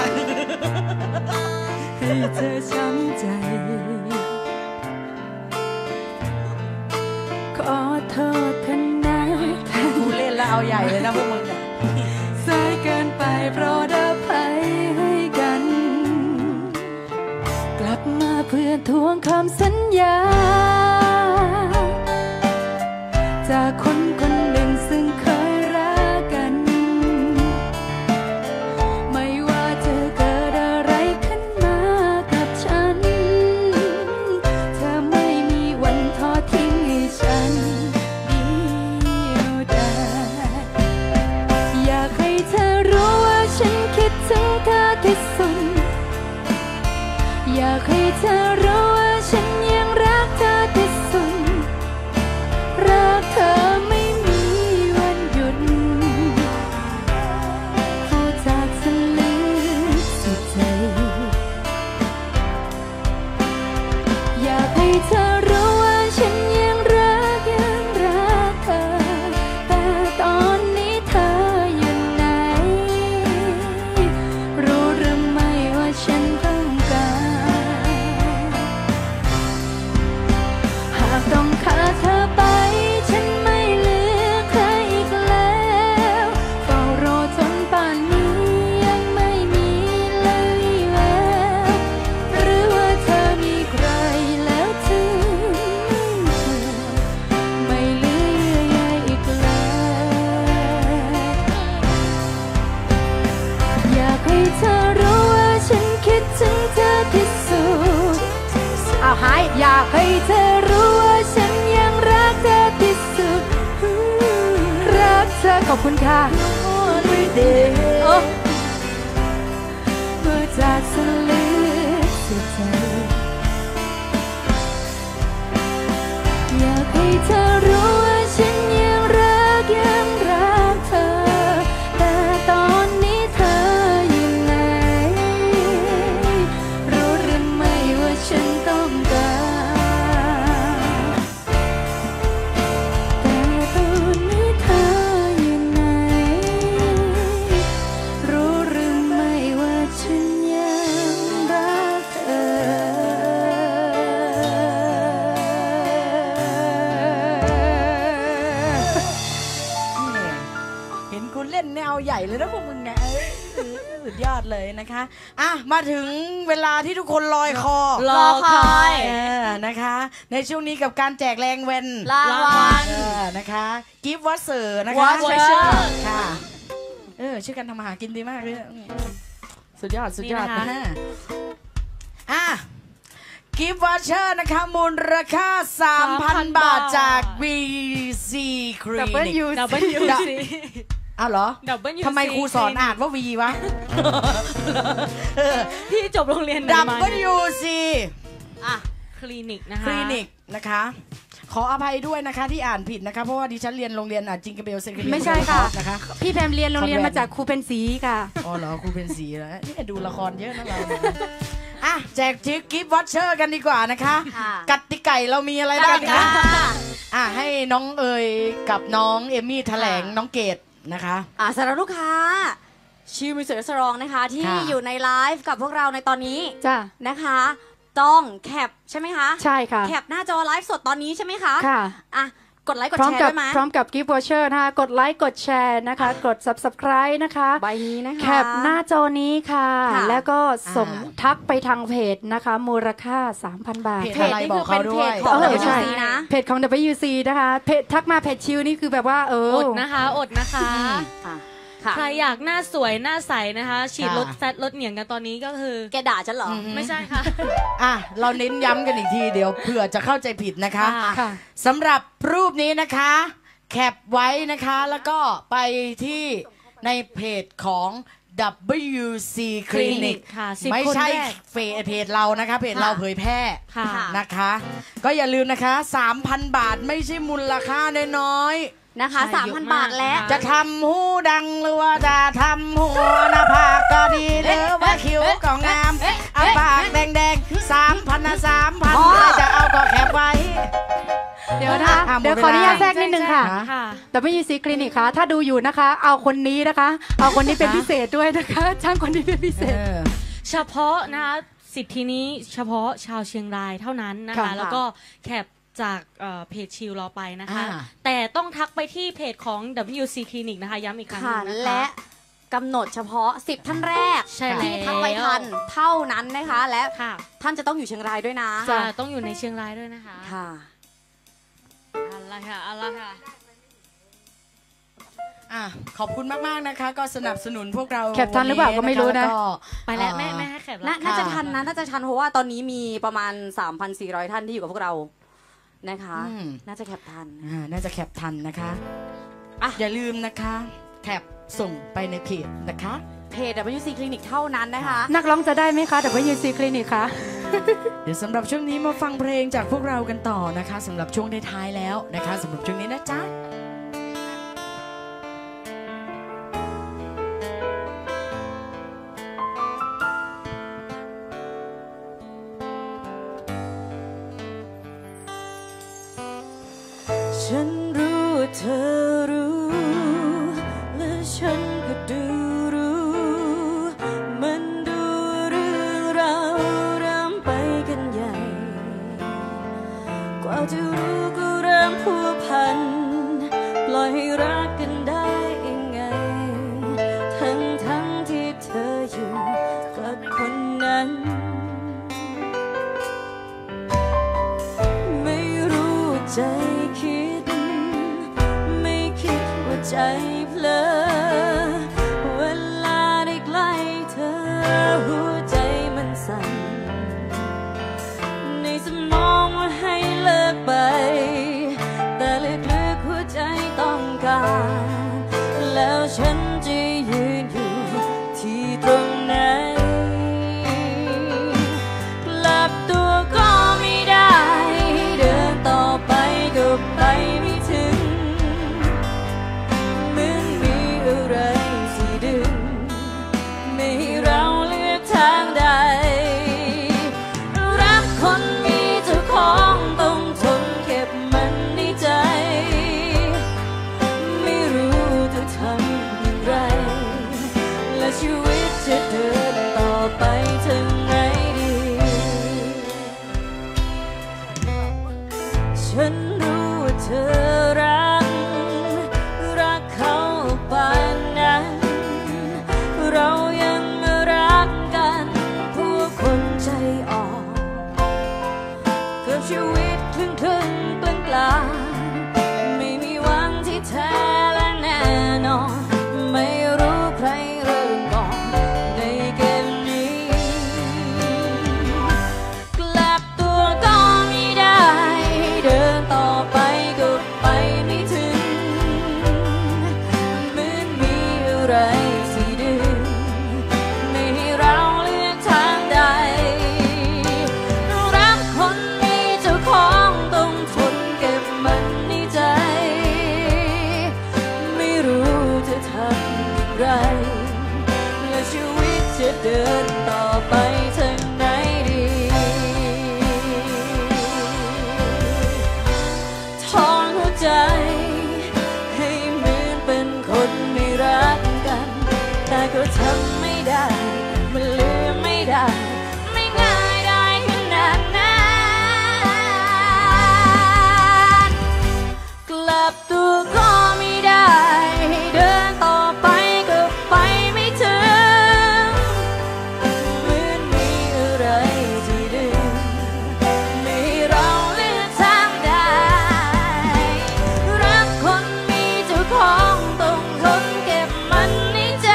ให้เธอช้ำใจขอโทษเธอนะ
กูเล่นแล้วเอาใหญ่เลยนะพวกมึงเนี่ย
สายเกินไปโปรดอภัยให้กันกลับมาเพื่อทวงคำสัญญาจากคนคนหนึ่งซึ่งเคยรักกันไม่ว่าจะเกิดอะไรขึ้นมากับฉันเธอไม่มีวันทอดทิ้งให้ฉันเดียวดายอยากให้เธอรู้ว่าฉันคิดถึงเธอที่สุดอยากให้เธอรู้ว่าฉันยังรักเธอที่สุดรักเธอไม่มีวันหยุดพูดจากสลึกสุดใจอยากให้เธอรู้ว่าฉันยังรักเธอแต่ตอนนี้เธออยู่ไหนรู้หรือไม่ว่าฉันต้องการหากต้องขาดเธอไปฉันไม่เหลือใครอีกแล้วเฝ้ารอจนป่านนี้ยังไม่มีเลยแววหรือว่าเธอมีใครแล้วถึงไม่เหลือใยอีกแล้วอยากให้เธอรู้ว่าฉันคิดถึงเธอที่สุด
หาย
อยากให้เธอรู้ว่าฉันยังรักเธอที่สุดรักเธอขอบคุณค่ะเมื่อจากสลึกสุดใจอยากให้เธอรู้ว่าฉันยังรักเธอแต่ตอนนี้เธออยู่ไหนรู้หรือไม่ว่าฉันต้องการแต่ตอนนี้เธออยู่ไหน
สุดยอดเลยนะคะอ่ะมาถึงเวลาที่ทุกคนลอยคอ
รอคอย
นะคะ ในช่วงนี้กับการแจกแรงเวน
รางวัล
นะคะกิฟต์วอเซอร์นะคะ
Watcher
ค่ะชื่อการทำอาหารกินดีมากเลยสุดยอดสุดยอด
นี่นะคะ
นะอ่ะกิฟต์วอเชอร์นะคะมูลค่า 3,000 บาทจาก VC Clinic
WC
อ้าวเหรอ
WC
ทำไมครูสอนอ่านว่า V วะ
พี่จบโรงเรียนไหนมา
WC
อ่ะคลินิกนะคะ
คลินิกนะคะ ขออภัยด้วยนะคะที่อ่านผิดนะคะ เพราะว่าดิฉันเรียนโรงเรียนจิงเกเบลเซนคลินิก
ไม่ใช่ค่ะ
นะคะ
พี่แพมเรียนโรงเรียนมาจากครูเป็นสีค่ะ
อ๋อเหรอครูเป็นสีแล้วนี่ดูละครเยอะนะเราเนี่ยอ่ะแจกทิปกิฟต์วอเชอร์กันดีกว่านะคะ
ค่ะ
กติกาเรามีอะไรบ้างคะอ่ะให้น้องเอ๋ยกับน้องเอมมี่แถลงน้องเกดนะคะ
สำหรับลูกค้าชิลมิสเตอร์สรองนะคะที่
ค่ะ
อยู่ในไลฟ์กับพวกเราในตอนนี้
จ้ะ
นะคะ ต้องแคปใช่ไหมคะ
ใช่ค่ะ
แคปหน้าจอไลฟ์สดตอนนี้ใช่ไหมคะ
ค่ะ
อ่ะกดไลค์กด
พร้อม
แชร์
กับ
ด้วยไหม
พร้อมกับกิฟต์วอเชอร์นะคะกดไลค์กดแชร์นะคะ กด subscribe นะคะ
ใบนี้นะคะ
แคปหน้าจอนี้ค่ะ
ค่ะ
แล้วก็ส่งทักไปทางเพจนะคะ มูลค่า 3,000 บาท
เพจ
เพจนี่คือเป็นเพจของ
เออใช่
WC นะ
เพจของ WC นะคะเพจทักมาเพจชิวนี่คือแบบว่า
อดนะคะอดนะคะ
ค่ะค่ะ
ใครอยากหน้าสวยหน้าใสนะคะ ฉีดลดแฟตลดเหนียงกันตอนนี้ก็คือ
แกด่าฉันเหรอ
ไม่ใช่ค่ะ
อ่ะเราเน้นย้ำกันอีกทีเดี๋ยวเผื่อจะเข้าใจผิดนะคะ
ค่ะ
สำหรับรูปนี้นะคะ แคปไว้นะคะแล้วก็ไปที่ในเพจของ WC Clinic
ค่ะ10
ไม่ใช่
คนแรก
เพจเรานะคะเพจเราเผยแพร่
ค่ะ
นะคะ ก็อย่าลืมนะคะ 3,000 บาทไม่ใช่มูลค่าน้อยๆ
นะคะ
ใช่เยอะ
3,000 บาท
มาก
และ
จะทำหูดังหรือว่าจะทำหัวหน้าผากก็ดีหรือว่าคิ้วก็งามเอาปากแดงๆ3,000นะ3,000ใครจะเอาก็แคปไว้
เดี๋ยวนะคะ
หมด
เดี๋ยวขออนุญาตแทรกนิดนึงค่ะ
ค่ะ
WC Clinic ค่ะถ้าดูอยู่นะคะ เอาคนนี้นะคะ เอาคนนี้เป็นพิเศษด้วยนะคะจ้างคนนี้เป็นพิเศษ
เฉพาะนะคะสิทธินี้เฉพาะชาวเชียงรายเท่านั้นนะคะ
ค่ะ
แล้วก็แคปจากเพจชิลเราไปนะคะ
อ่า
แต่ต้องทักไปที่เพจของ WC Clinic นะคะย้ำอีกครั้งห
ค่ะ
นึงนะคะ
และกำหนดเฉพาะ10ท่านแรก
ใช่แล้ว
ที่ทักไปทันเท่านั้นนะคะ และ
ค่ะ
ท่านจะต้องอยู่เชียงรายด้วยนะ
จะต้องอยู่ในเชียงรายด้วยนะคะ
ค่ะ
เอาละค่ะเอาละค่ะ
อ่ะขอบคุณมากๆนะคะ ก็สนับสนุนพวกเรา
แคปทันหรือเปล่าก็ไม่รู้นะ
แล้วก็
ไปแล้วแม่ให้แคปแล้ว
น่าจะทันนะน่าจะทันเพราะว่าตอนนี้มีประมาณ 3,400 ท่านที่อยู่กับพวกเรานะคะ น่าจะแคปทัน
น่าจะแคปทันนะคะ
อ่ะ
อย่าลืมนะคะแคปส่งไปในเพจนะคะ
เพจ WC Clinic เท่านั้นนะคะ
นักร้องจะได้ไหมคะ WC Clinic คะ
เดี๋ยวสำหรับช่วงนี้มาฟังเพลงจากพวกเรากันต่อนะคะสำหรับช่วงท้ายๆแล้วนะคะสำหรับช่วงนี้นะจ๊ะ
ฉันรู้ว่าเธอรู้ และฉันก็ดูรู้ มันดูเรื่องราวเริ่มไปกันใหญ่ กว่าจะรู้ก็เริ่มพัวพัน ปล่อยให้รักกันได้ยังไง ทั้งที่เธออยู่กับคนนั้น ไม่รู้ใจคิด ไม่คิดว่าใจเพลอ เวลาได้ใกล้เธอ หัวใจมันสั่น ในสมองว่าให้เลิกไป แต่ลึกๆหัวใจต้องการ แล้วฉันจะยืนอยู่ที่ตรงไหน กลับตัวก็ไม่ได้ เดินต่อไปก็ไปไม่ถึง เหมือนมีอะไรที่ดึง ไม่ให้เราเลือกทางใด รักคนมีเจ้าของต้องทนเก็บมันในใจ ไม่รู้จะทำอย่างไร และชีวิตจะเดินต่อไปทางไหนดี ฉันรู้ว่าเธอรักเขาปานนั้น เรายังไม่
ชีวิตจะเดินต่อไปทางไหนดีทอนหัวใจให้เหมือนเป็นคนไม่รักกันแต่ก็ทำไม่ได้มันลืมไม่ได้ไม่ง่ายได้ขนาดนั้นกลับตัวก็ไม่ได้ให้เดินต่อไปก็ไปไม่ถึงเหมือนมีอะไรที่ดึงไม่เราเลือกทางได้รักคนมีเจ้าของต้องทนเก็บมันในใจ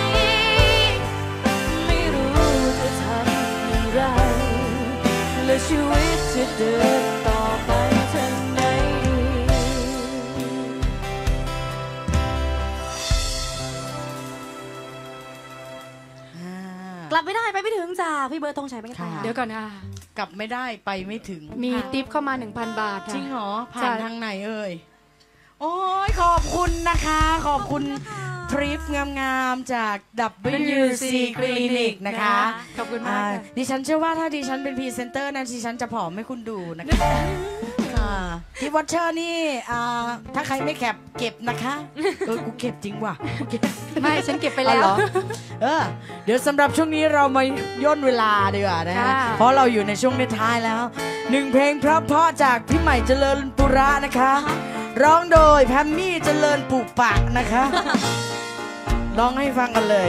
ไม่รู้จะทำอย่างไรและชีวิตจะเดินต่อไปทางไหนกลับไม่ได้ไปไม่ถึงจ้าพี่เบิร์ดธงชัยเป็นไงคะ
เดี๋
เดี๋
ย
ยว วก่อนนะ
กลับไม่ได้ไปไม่ถึง
มีทิปเข้ามา 1,000 บาทค่ะ
จริงเหรอผ่าน
จ้ะ
ทางไหนเอ่ยโอ้ยขอบคุณนะคะขอบคุณทริปงามๆจาก WC Clinic นะคะ
ขอบคุณมากค่ะ
ดิฉันเชื่อว่าถ้าดิฉันเป็นพรีเซนเตอร์นั้นดิฉันจะผอมให้คุณดูนะคะค่ะที่วอชเชอร์นี่ถ้าใครไม่แคปเก็บนะคะกูเก็บจริงว่ะ
ไม่ฉันเก็บไปแล้ว
อ๋อเหรอเดี๋ยวสำหรับช่วงนี้เรามาย่นเวลาดีกว่านะฮะ
ค่ะ
เพราะเราอยู่ในช่วงท้ายแล้ว1เพลงเพราะๆจากพี่ใหม่เจริญปุระนะคะร้องโดยแพมมี่เจริญปุปะนะคะร้องให้ฟังกันเลย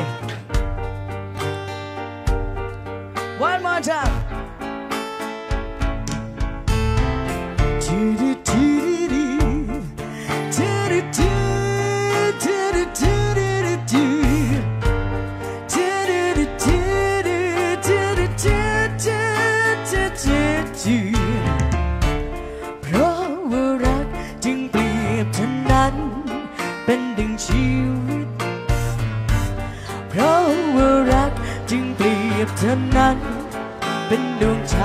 One more timeเพราะว่ารักจึงเปรียบเท่านั้นเป็นดังชีวิตเพราะว่ารักจึงเปรียบเท่านั้นเป็นดวงใจ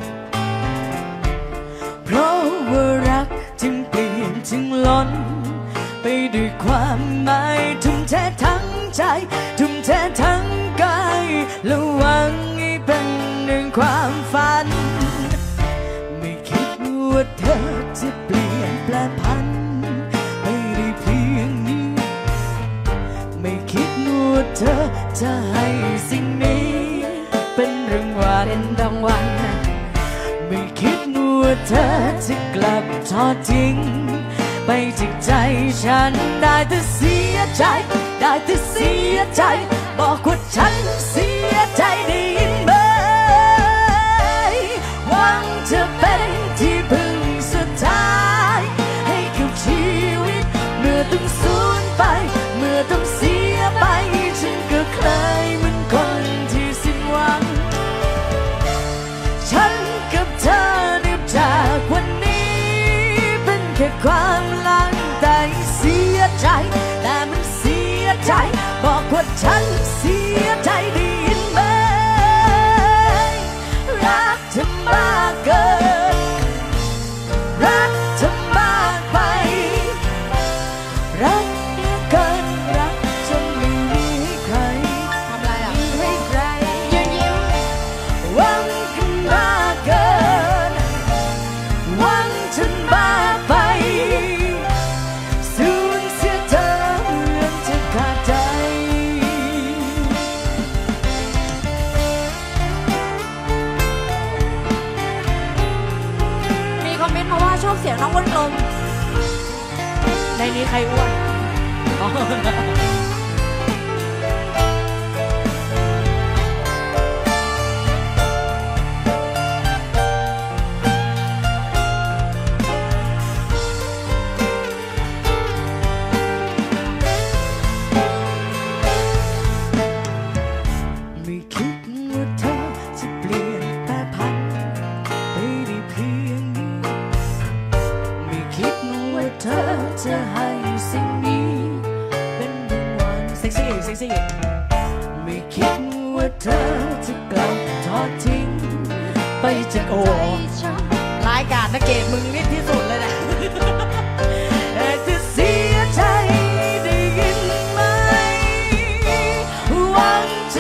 เพราะว่ารักจึงเปลี่ยนจึงล้นไปด้วยความหมายทุ่มเททั้งใจทุ่มเททั้งกายและหวังให้เป็นหนึ่งความฝันไม่คิดว่าเธอจะเปลี่ยนแปลผันไปได้เพียงนี้ไม่คิดว่าเธอจะให้สิ่งนี้เป็นรางวัลไม่คิดว่าเธอจะกลับทอดทิ้งไปจากใจฉันได้แต่เสียใจได้แต่เสียใจบอกว่าฉันเสียใจได้ยินไหมหวังจะเป็นที่พึ่งสุดท้ายให้กับชีวิตเมื่อต้องสูญไปเมื่อต้องเสียไปฉันก็เคยเหมือนคนที่สิ้นหวังฉันกับเธอนับจากวันนี้เป็นแค่ความหลังแต่เสียใจแต่มันเสียใจบอกว่าฉันเสียใจได้ยินไหมรักเธอมากเกินรักเธอมากไปรักเกินรักจนไม่มีให้ใครทำไรอ่ะให้ใครยืนยิ้มหวังกันมากเกินหวังจนมากไปสูญเสียเธอเหมือนจะขาดใจ
มีคอมเมนต์มาว่าชอบเสียงน้องอ้วนกลม
ในนี้ใครอ้วนไม่คิดว่าเธอจะเปลี่ยนแปรผันไปได้เพียงนี้ไม่คิดว่าเธอจะให้สิ่งนี้เป็นรางวัลเซ็กซี่ไม่คิดว่าเธอจะกลับทอดทิ้งไปจากโอ้รายการนักเกตมึงนี่ที่สุดเลยนะแต่จะเสียใจได้ยินไหมหวังจะ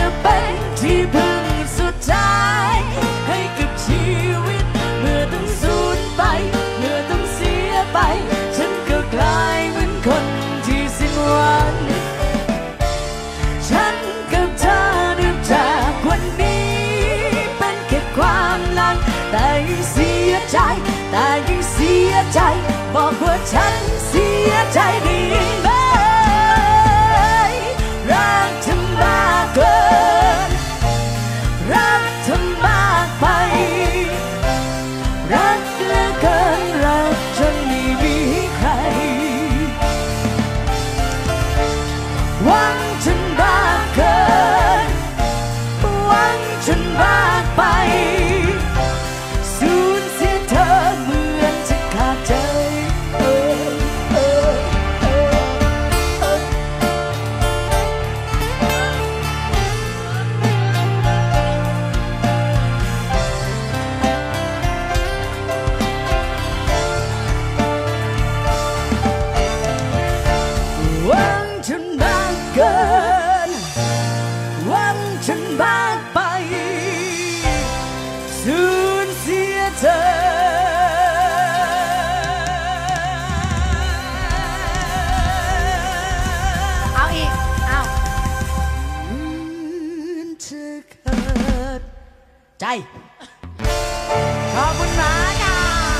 ที่พึ่งสุดท้ายให้กับชีวิตเมื่อต้องสูญไปเมื่อต้องเสียไปฉันก็กลายเหมือนคนที่สิ้นหวังฉันกับเธอนับจากวันนี้เป็นแค่ความหลังแต่ยิ่งเสียใจแต่ยิ่งเสียใจบอกว่าฉันเสียใจดีไหมรักเธอมากเกินรักเธอมากไปรักเหลือเกินรักจนไม่มีใครหวังฉันมากเกินหวังฉันมากไปสูญเสียเธอเหมือนจะขาดใจหวังฉันมากเกินหวังฉันมากไปสูญเสียเธอเอาอีกเอาเธอเกิดใจขอบคุณมากค่ะ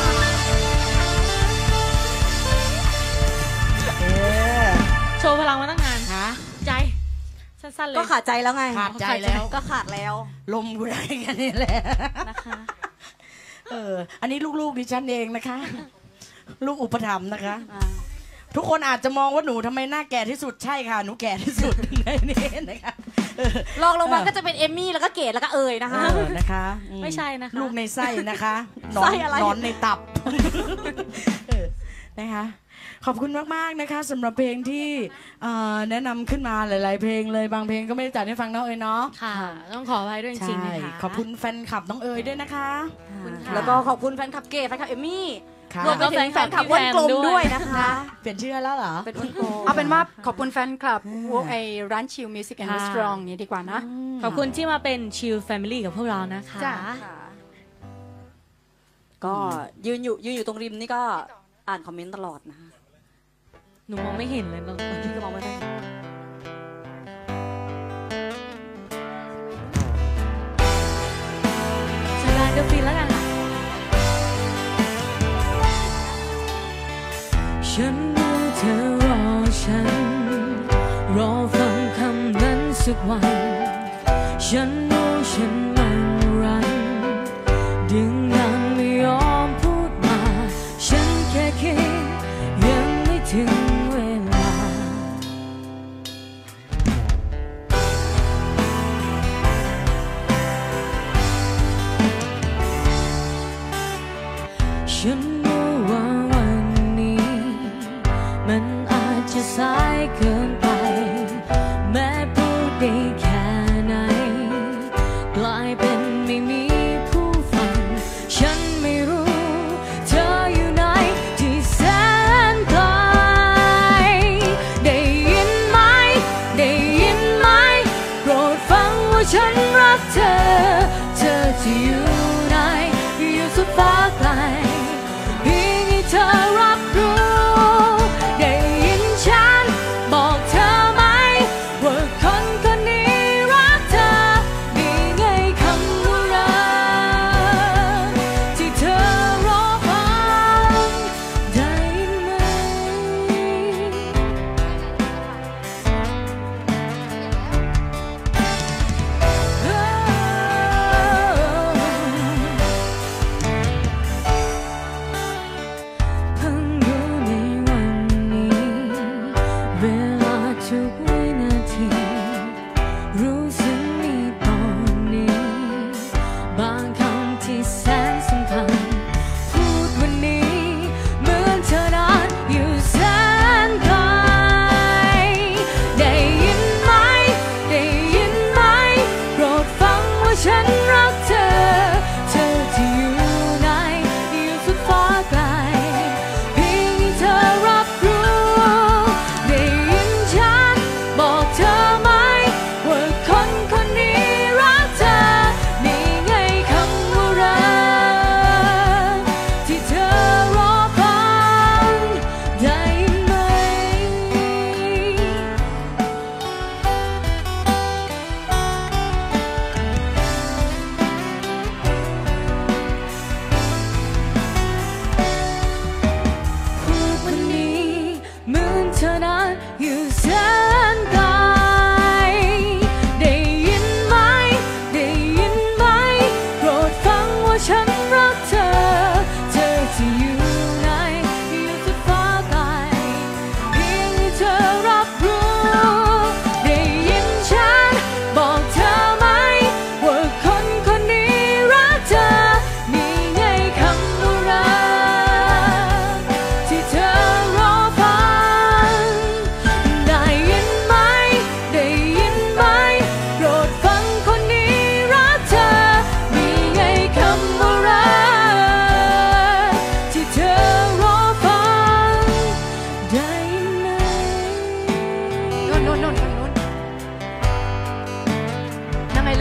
โชว์พลังมาตั้งนาน
ฮะ
ใจสั้นๆเลย
ก็ขาดใจแล้วไง
ขาดใจแล้ว
ก็ขาดแล้ว
ลมกูได้กันนี่แหละ
นะคะ
อันนี้ลูกๆดิฉันเองนะคะ ลูกอุปถัมภ์นะคะ ทุกคนอาจจะมองว่าหนูทำไมหน้าแก่ที่สุดใช่ค่ะหนูแก่ที่สุดในนี้นะคะ
ลองลงมาก็จะเป็นเอมมี่แล้วก็เกดแล้วก็เอ๋ยนะคะ
นะคะอื
ไม่ใช่นะคะ
ลูกในไส้นะคะน
ไส้
อน
อะไร
นอนในตับนะคะขอบคุณมากๆนะคะสำหรับเพลงที่แนะนำขึ้นมาหลายๆเพลงเลยบางเพลงก็ไม่ได้จัดให้ฟังน้องเอ๋ยเนาะ
ค่ะ ต้องขออภัยด้วยจริงๆนะคะ
ขอบคุณแฟนคลับน้องเอ๋ยด้วยนะคะ
แล้วก็ขอบคุณแฟนคลับเกดแฟนคลับเอมมี่
ค่ะ
รวมไปถึงแฟนคลับอ้วนกลมด้วยนะคะ
เปลี่ยนชื่อแล้วเหรอ
เป็นอ้วนกลม
เอาเป็นว่าขอบคุณแฟนคลับพวกไอ้ร้านชิลมิวสิกแอนด์สตรองนี้ดีกว่านะ
ขอบคุณที่มาเป็นชิลแฟมิลี่กับพวกเรานะคะ
จ้ะ
ก็ยืนอยู่ตรงริมนี่ก็อ่านคอมเมนต์ตลอดนะคะ
หนูมองไม่เห็นเลย
พี่ก็มองไม่ได้
ชลาเดฟินแล้วกันค่ะฉันรู้เธอรอฉันรอฟังคำนั้นสักวันฉันรู้ฉันมันรันดึงยังไม่ยอมพูดมาฉันแค่คิดยังไม่ถึงเวลาฉันรู้ว่าวันนี้มันอาจจะสายเกินไปแม้พูดได้แค่ไหนกลายเป็นไม่มีผู้ฟังฉันไม่รู้เธออยู่ไหนที่แสนไกลได้ยินไหมได้ยินไหมโปรดฟังว่าฉันรักเธอเธอจะอยู่ไหนอยู่สุดฟ้าไกลเพียงให้เธอรับรู้ได้ยินฉันบอกเธอไหมว่าคนคนนี้รักเธอนี่ไงคำว่ารักที่เธอรอฟังได้ไหมเพิ่งรู้ในวันนี้เวลาทุกวินาทีรู้สึกในตอนนี้บางคำที่แสนสำคัญพูดวันนี้เหมือนเธอนั้นอยู่แสนไกลได้ยินไหมได้ยินไหมโปรดฟังว่าฉันรักเธอเธอที่อยู่ไหนอยู่สุดฟ้าไกลเพียงให้เธอรับรู้ได้ยินฉันบอกเธอไหมว่าคน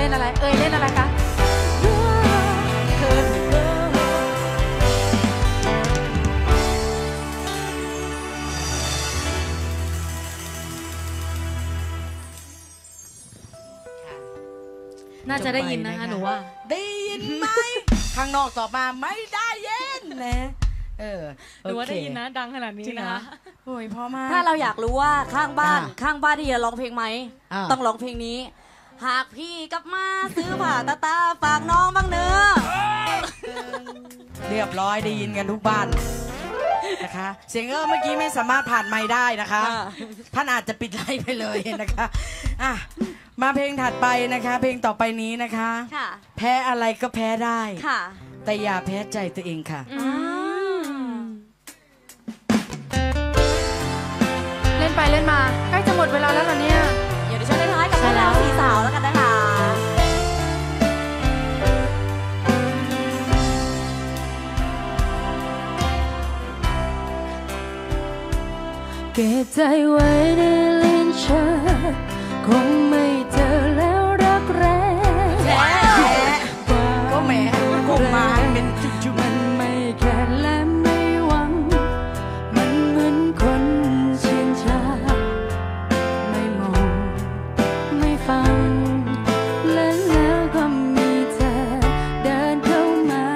ล่นอะไรเล่นอะไรคะ
น่าจะได้ยินนะคะหนูว่า
ได้ยินไหมข้างนอกตอบมาไม่ได้ยินนะ
หนูว่าได้ยินนะดังขนาดนี้นะ
โอ้ยพ่อมาก
ถ้าเราอยากรู้ว่าข้างบ้านที่จะร้องเพลงไหมต้องร้องเพลงนี้หากพี่กลับมาซื้อผ้าตาฝากน้องบ้างเนอะ
เรียบร้อยได้ยินกันทุกบ้านนะคะเสียงเมื่อกี้ไม่สามารถผ่านไมค์ได้นะคะท่านอาจจะปิดไลฟ์ไปเลยนะคะมาเพลงถัดไปนะคะเพลงต่อไปนี้นะคะแพ้อะไรก็แพ้ได้แต่อย่าแพ้ใจตัวเองค่ะ
เล่นไปเล่นมาใกล้จะหมดเวลาแล้วเหรอเนี่ย
เดี๋ยวดิฉันได้ท้ายกับพวกเราสี่สาวแล้วกันนะคะ
เก็บใจไว้ในลิ้นชักคงไม่เจอแล้วรักแร้
ก็แหมกงมาเป็นจุ่มๆ
มันไม่แค่และไม่หวังมันเหมือนคนเชียนชาไม่มองไม่ฟังแล้วก็มีเธอเดินเข้ามา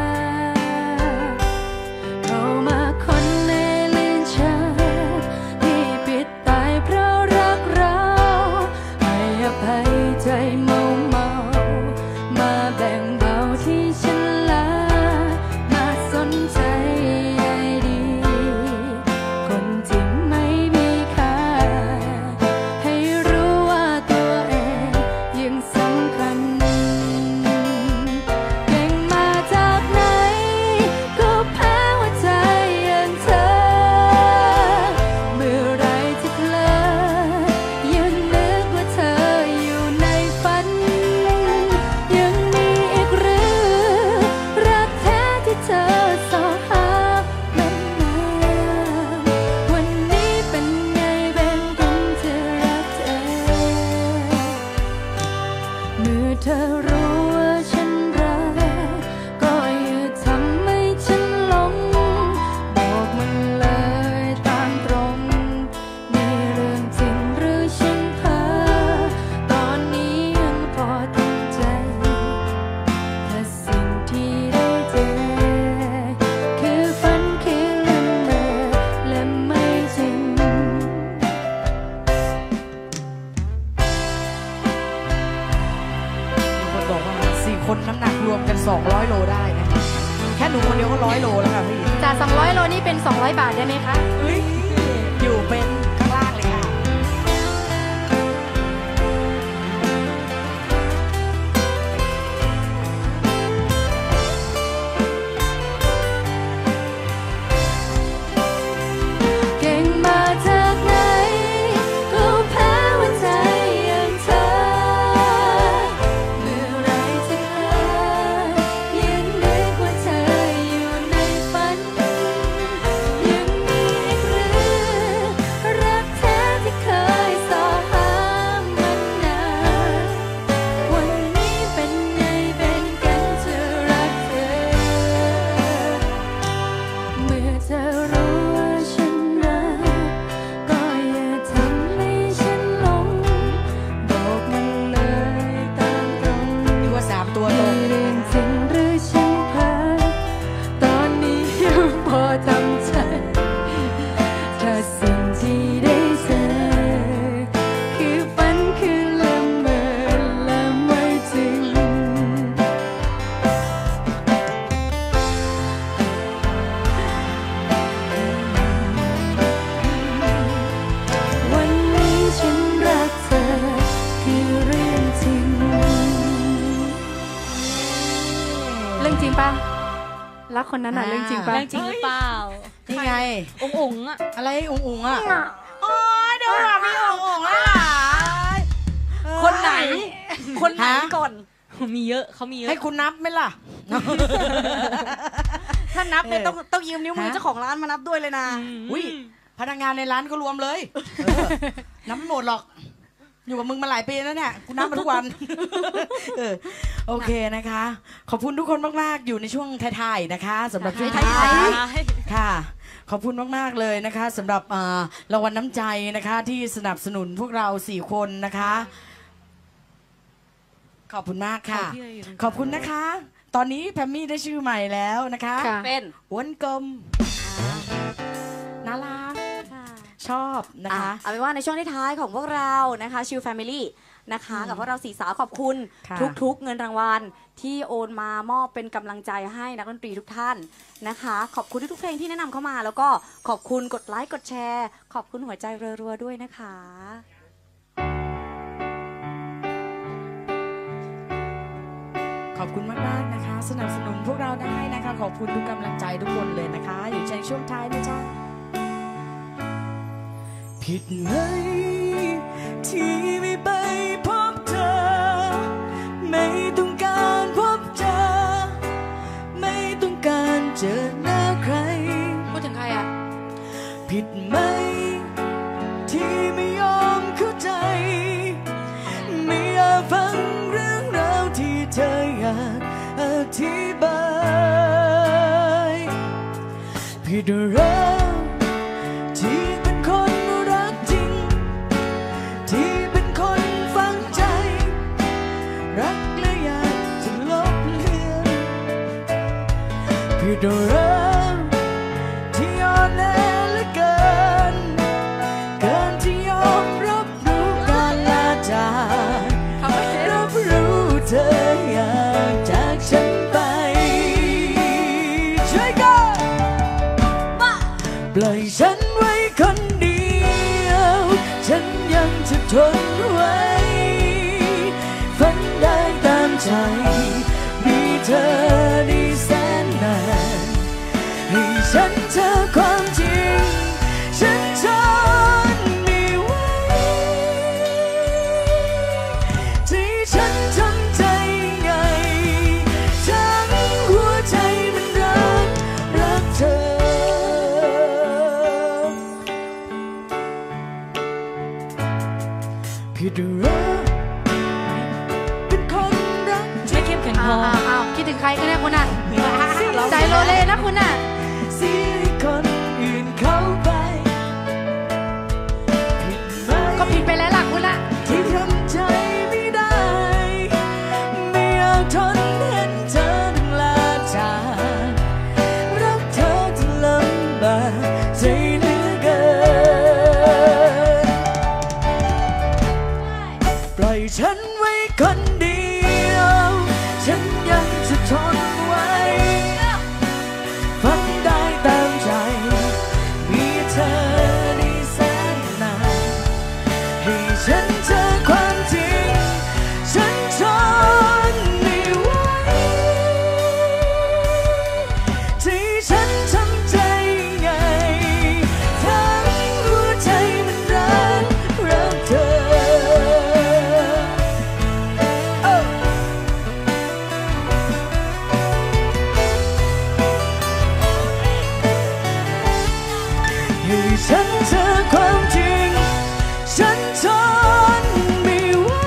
คนในลิ้นชักที่ปิดตายเพราะรักเราให้อภัยใจเมามาแบ่งเบาที่ฉันลามาสนใจใยดีคนที่ไม่มีค่าให้รู้ว่าตัวเองยังสำคัญเก่งมาจากไหนก็แพ้หัวใจอย่างเธอเมื่อไรที่เพลอยังนึกว่าเธออยู่ในฝันยังมีอีกหรือรักแท้ที่เธอสอหามันมาวันนี้เป็นไงเป็นกันที่รักเธอเมื่อเธอรู้ว่าฉันรักก็อย่าทำให้ฉันหลงบอกมันเลยตามตรงนี่เรื่องจริงหรือฉันเพ้อตอนนี้ยังพอทำใจแต่สิ่งที่ได้เจอคือฝันคือละเมอและไม่จริง
คนบอกว่า4 คนน้ำหนักรวมกัน200 โลได้นะแค่หนูคนเดียวก็100 โลแล้วค่ะพี่
จาก200 โลนี่เป็น200 บาทได้ไหมคะ
อยู่เป็นข้างล่างเลยค่ะ
เก่งมาจากไหนก็แพ้หัวใจอย่างเธอเมื่อไรที่เพลอยังนึกว่าเธออยู่ในฝันยังมีอีกหรือรักแท้ที่เคยสอหามันนานวันนี้เป็นไงเป็นกันจะรักเธอเมื่อเธอรู้ว่าฉันรักก็อย่าทำให้ฉันหลงบอกมันเลยตามตรง
นี่ว่า3 ตัวตรง
เรื่องจริงหรือฉันเพ้อตอนนี้ยังพอทำใจถ้าสิ่งที่ได้เจอคือฝันคือละเมอและไม่จริงวันนี้ฉันรักเธอคือเรื่องจริงเรื่องจริงปะรักคนนั้นน่ะเรื่องจริงปะ
เรื่องจริงหรือเปล่า
นี่ไง
องค์อ่ะ
อะไรอุ๋งอ่ะโอ้ยเดี๋ยวหามีอุ๋งอ่ะ
คนไหนก่อน
มีเยอะเขามีเยอะ
ให้คุณนับไหมล่ะ
ถ้านับเนี่ยต้องยืมนิ้วมือเจ้าของร้านมานับด้วยเลยนะ
อุ้ยพนักงานในร้านก็รวมเลยนับไม่หมดหรอกอยู่กับมึงมาหลายปีแล้วเนี่ยกูนับมาทุกวัน โอเคนะคะ ขอบคุณทุกคนมากๆอยู่ในช่วงท้ายๆนะคะสำหรับช่วงท้ายๆค่ะขอบคุณมากๆเลยนะคะสำหรับรางวัลน้ำใจนะคะที่สนับสนุนพวกเรา4 คนนะคะขอบคุณมากค่ะขอบคุณนะคะตอนนี้แพมมี่ได้ชื่อใหม่แล้วนะคะ
เป็น
อ้วนกลมน่ารักชอบนะคะ
เอาเป็นว่าในช่วงท้ายของพวกเรานะคะชิลแฟมิลี่นะคะกับพวกเรา4 สาวขอบคุณทุกเงินรางวัลที่โอนมามอบเป็นกำลังใจให้นักดนตรีทุกท่านนะคะขอบคุณทุกเพลงที่แนะนำเข้ามาแล้วก็ขอบคุณกดไลค์กดแชร์ขอบคุณหัวใจรัวๆด้วยนะคะ
ขอบคุณมากๆนะคะสนับสนุนพวกเราได้นะคะขอบคุณทุกกำลังใจทุกคนเลยนะคะอยู่ในช่วงท้ายนะจ๊ะผิดไหมที่ไม่ไปพบเธอไม่ต้องการพบเจอไม่ต้องการเจอหน้าใคร
พูดถึงใครอ่ะ
ผิดไหมที่ไม่ยอมเข้าใจไม่อยากฟังเรื่องราวที่เธออยากอธิบายผิดหรือที่เป็นคนรักจริงที่เป็นคนฝังใจรักและอยากจะลบเลือนผิดหรือที่อ่อนแอเหลือเกินเกินที่ยอมรับรู้การลาจากรับรู้เธออยากจากฉันไปช่วยกันปล่อยฉันไว้คนเดียวฉันยังจะทนไว้ฝันได้ตามใจมีเธอได้แสนนานให้ฉันเจอความจริงฉันทนไม่ไหวที่ฉันทำใจไงทั้งหัวใจมันรักเธอผิดหรือเป็นคนรัก
ไม่เข้มแข็งพอคิดถึงใครกันแน่คุณอ่ะใจโลเลนะคุณอ่ะ
เสียคนอื่นเข้าไป
ก็ผิดไปแล้วล่ะคุณอ่ะ
ที่ทำใจไม่ได้ไม่อยากทนเห็นเธอต้องลาจากรักเธอจะลำบากใจเหลือเกินปล่อยฉันไว้คนเดียวฉันยังจะทนไว้ฝันได้ตามใจมีเธอได้แสนนานให้ฉันเจอความจริงฉันทนไม่ไหวที่ฉันทำใจไงทั้งหัวใจมันรักเธอให้ฉันเจอความจริงฉันทนไม่ไหว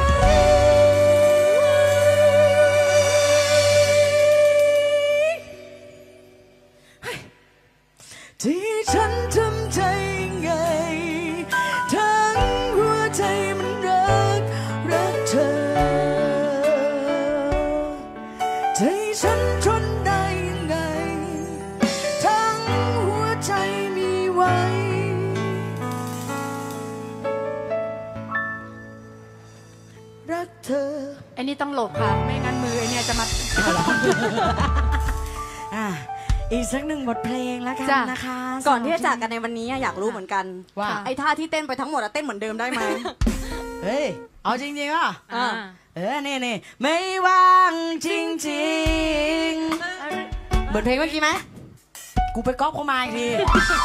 ที่ฉันทำใจไงทั้งหัวใจมันรักเธอที่ฉันทนได้ยังไงทั้งหัวใจมีไว้รักเธอ
ไอ้นี่ต้องหลบค่ะไม่งั้นมือไอ้เนี่ยจะมา
อีกสักหนึ่งบทเพลงแล้วกันนะคะ
ก่อนที่จะจากกันในวันนี้อยากรู้เหมือนกัน
ว่า
ไอ้ท่าที่เต้นไปทั้งหมดเต้นเหมือนเดิมได้ไหม
เฮ้ยเอาจริงๆอ่ะนี่ไม่ว่างจริงๆบทเพลงเมื่อกี้ไหมกูไปก๊อปเขามาอีกที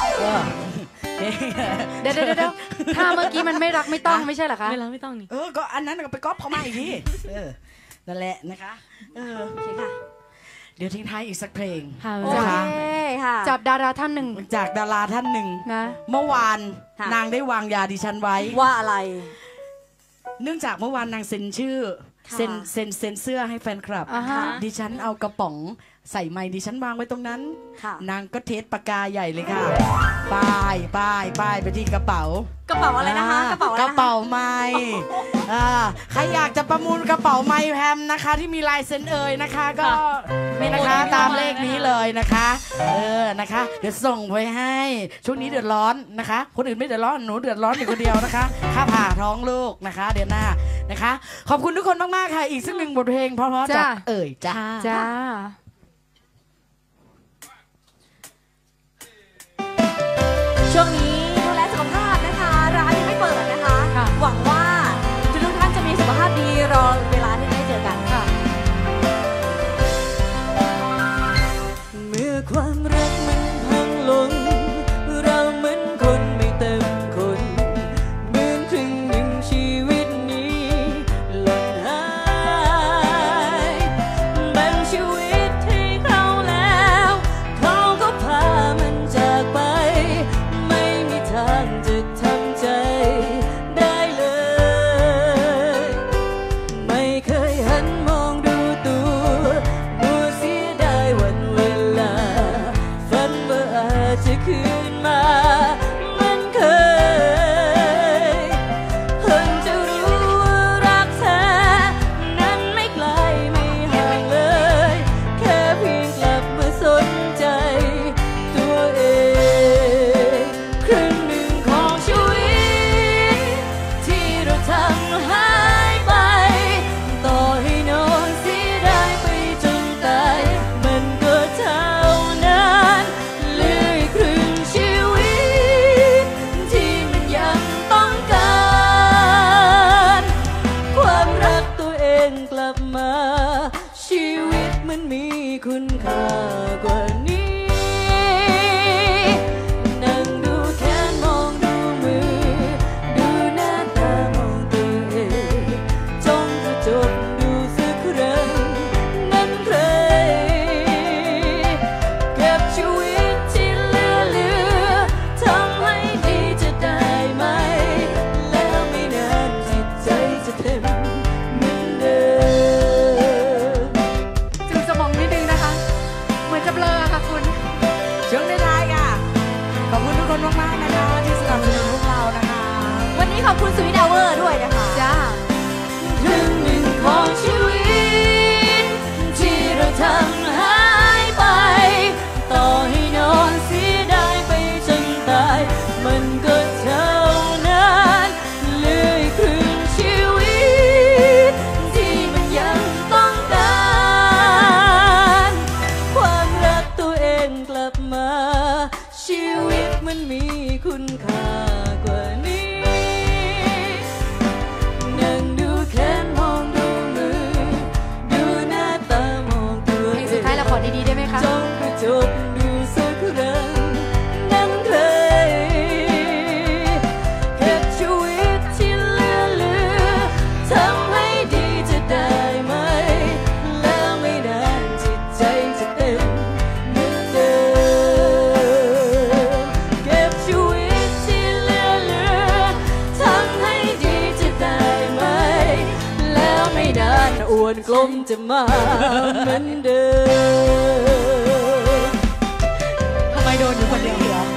เดี๋ยวถ้าเมื่อกี้มันไม่รักไม่ต้องไม่ใช่เหรอคะ
ไม่รักไม่ต้องนี่
ก็อันนั้นก็ไปก๊อปเขามาอีกทีนั่นแหละนะคะ
โอเคค่ะ
เดี๋ยวทิ้งท้ายอีกสักเพลง
นะคะ
จากดาราท่านหนึ่ง
จากดาราท่านหนึ่ง
นะ
เมื่อวานนางได้วางยาดิฉันไว้
ว่าอะไร
เนื่องจากเมื่อวานนางเซ็นชื่อเซ็นเสื้อให้แฟนคลับดิฉันเอากระป๋องใส่ไม้ดิฉันวางไว้ตรงนั้นนางก็เทสปากกาใหญ่เลยค่ะป้ายไปที่กระเป๋ากระเป๋าอะไรนะคะกระเป๋าไม้ใครอยากจะประมูลกระเป๋าไม้แพมนะคะที่มีลายเซ็นนะคะก็นี่นะคะตามเลขนี้เลยนะคะนะคะเดี๋ยวส่งไปให้ช่วงนี้เดือดร้อนนะคะคนอื่นไม่เดือดร้อนหนูเดือดร้อนอยู่คนเดียวนะคะค่าผ่าท้องลูกนะคะเดือนหน้านะคะขอบคุณทุกคนมากๆค่ะอีกสักหนึ่งบทเพลงเพราะๆจากจ้า
ช่วงนี้ดูแลสุขภาพนะคะร้านยังไม่เปิดนะคะหวังว่าทุกท่านจะมีสุขภาพดีรอเวลาที่ได้เจอกันค่ะ
เมื่อความรักมันพังลงเราเหมือนคนไม่เต็มคนเหมือนครึ่งหนึ่งชีวิตนี้หล่นหายแบ่งชีวิตให้เขาแล้วเขาก็พามันจากไปไม่มีทางจะทำใจได้เลยไม่เคยหันมองดูตัวมัวเสียดายวันเวลาฝันว่าอาจจะคืนมามันเคยเพิ่งจะรู้ว่ารักแท้นั้นไม่ไกลไม่ห่างเลยแค่เพียงกลับมาสนใจตัวเองครึ่งหนึ่งของชีวิตที่เราทำหายไปต่อให้นอนเสียดายไปจนตายมันก็เท่านั้นเหลืออีกครึ่งชีวิตที่มันยังต้องการความรักตัวเองกลับมาชีวิตมันมีคุณค่ากว่านี้นั่งดูแขนมองดูมือดูหน้าตามองตัวเองจ้องจะจบดูสักครั้งนั้นใครเก็บชีวิตที่เหลือทำให้ดีจะได้ไหมแล้วไม่นานจิตใจจะเต็มเหมือนเดิม
จูสมองนิดนึงนะคะเหมือนจะเบลอค่ะคุณ
ช่วงท้ายๆค่ะขอบคุณทุกคนมากๆนะคะที่สนับสนุนพวกเรานะคะ
วันนี้ขอบคุณสวีทอเวอร์ด้วยนะคะ
จ้า
ครึ่งหนึ่งของชีวิตที่เราทำหายไปต่อให้นอนเสียดายไปจนตายมันก็เท่านั้นเหลืออีกครึ่งชีวิตที่มันยังต้องการความรักตัวเองกลับมาชีวิตมันมีคุณค่ากว่านี้นั่งดูแขนมองดูมือดูหน้าตามองตัว
เพลงสุดท้ายเราขอดีๆได้ไหมคะ
จ้องกระจกดูสักครั้งนั้นเคยเก็บชีวิตที่เหลือทำให้ดีจะได้ไหมแล้วไม่นานจิตใจจะเต็มเหมือนเดิมเก็บชีวิตที่เหลือทำให้ดีจะได้ไหมแล้วไม่นานอ้วนกลมจะมาเหมือนเดิม
ทำไมโดนอยู่คนเดียวเหรอ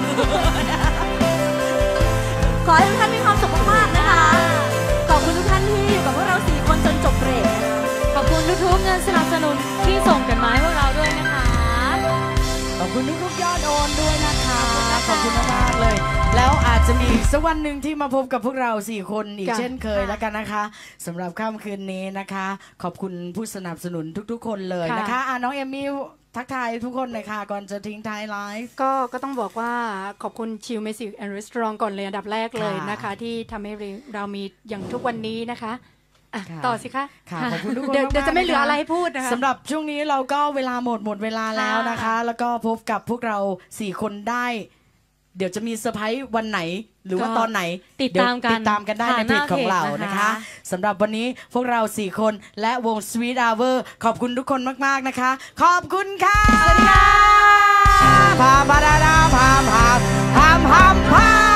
ขอให้ทุกท่านมีความสุขมากๆนะคะขอบคุณทุกท่านที่อยู่กับพวกเรา4 คนจนจบเบรก
ขอบคุณทุกๆเงินสนับสนุนที่ส่งกันมาให้พวกเราด้วยนะคะ
ขอบคุณทุกๆยอดโอนด้วยนะคะขอบคุณมากๆเลย แล้วอาจจะมีสักวันหนึ่งที่มาพบกับพวกเรา4 คนอีก
จ้ะ
เช่นเคยแล้วกันนะคะสำหรับค่ำคืนนี้นะคะ ขอบคุณผู้สนับสนุนทุกๆ คนเลยนะคะน้องเอมมี่ทักทายทุกคนเลยค่ะก่อนจะทิ้งท้ายไลฟ์
ก็ต้องบอกว่าขอบคุณชิลเมสิกแอนด์รีสตอรองก่อนเลยอันดับแรกเลยนะคะ ที่ทำให้เรามีอย่างทุกวันนี้นะคะอ่ะ
ค่ะ
ต่อสิคะ
ค่ะขอบคุณทุกคน
เดี๋ยว
มากๆ
จะไม่เหลือ
นะคะ
อะไรให้พูดนะคะ
สำหรับช่วงนี้เราก็เวลาหมดเวลาแล้วนะคะ แล้วก็พบกับพวกเรา4 คนได้ เดี๋ยวจะมีเซอร์ไพรส์วันไหน หรือว่าตอนไหน
ติดตามกัน
เดี๋ยวติดตามกันได้ในเพจของเรานะคะสำหรับวันนี้พวกเรา4 คนและวง Sweet Hour ขอบคุณทุกคนมากๆนะคะ ขอบคุณค่ะสวัสดีค่ะพามพาดาดาพามพามพามพามพาม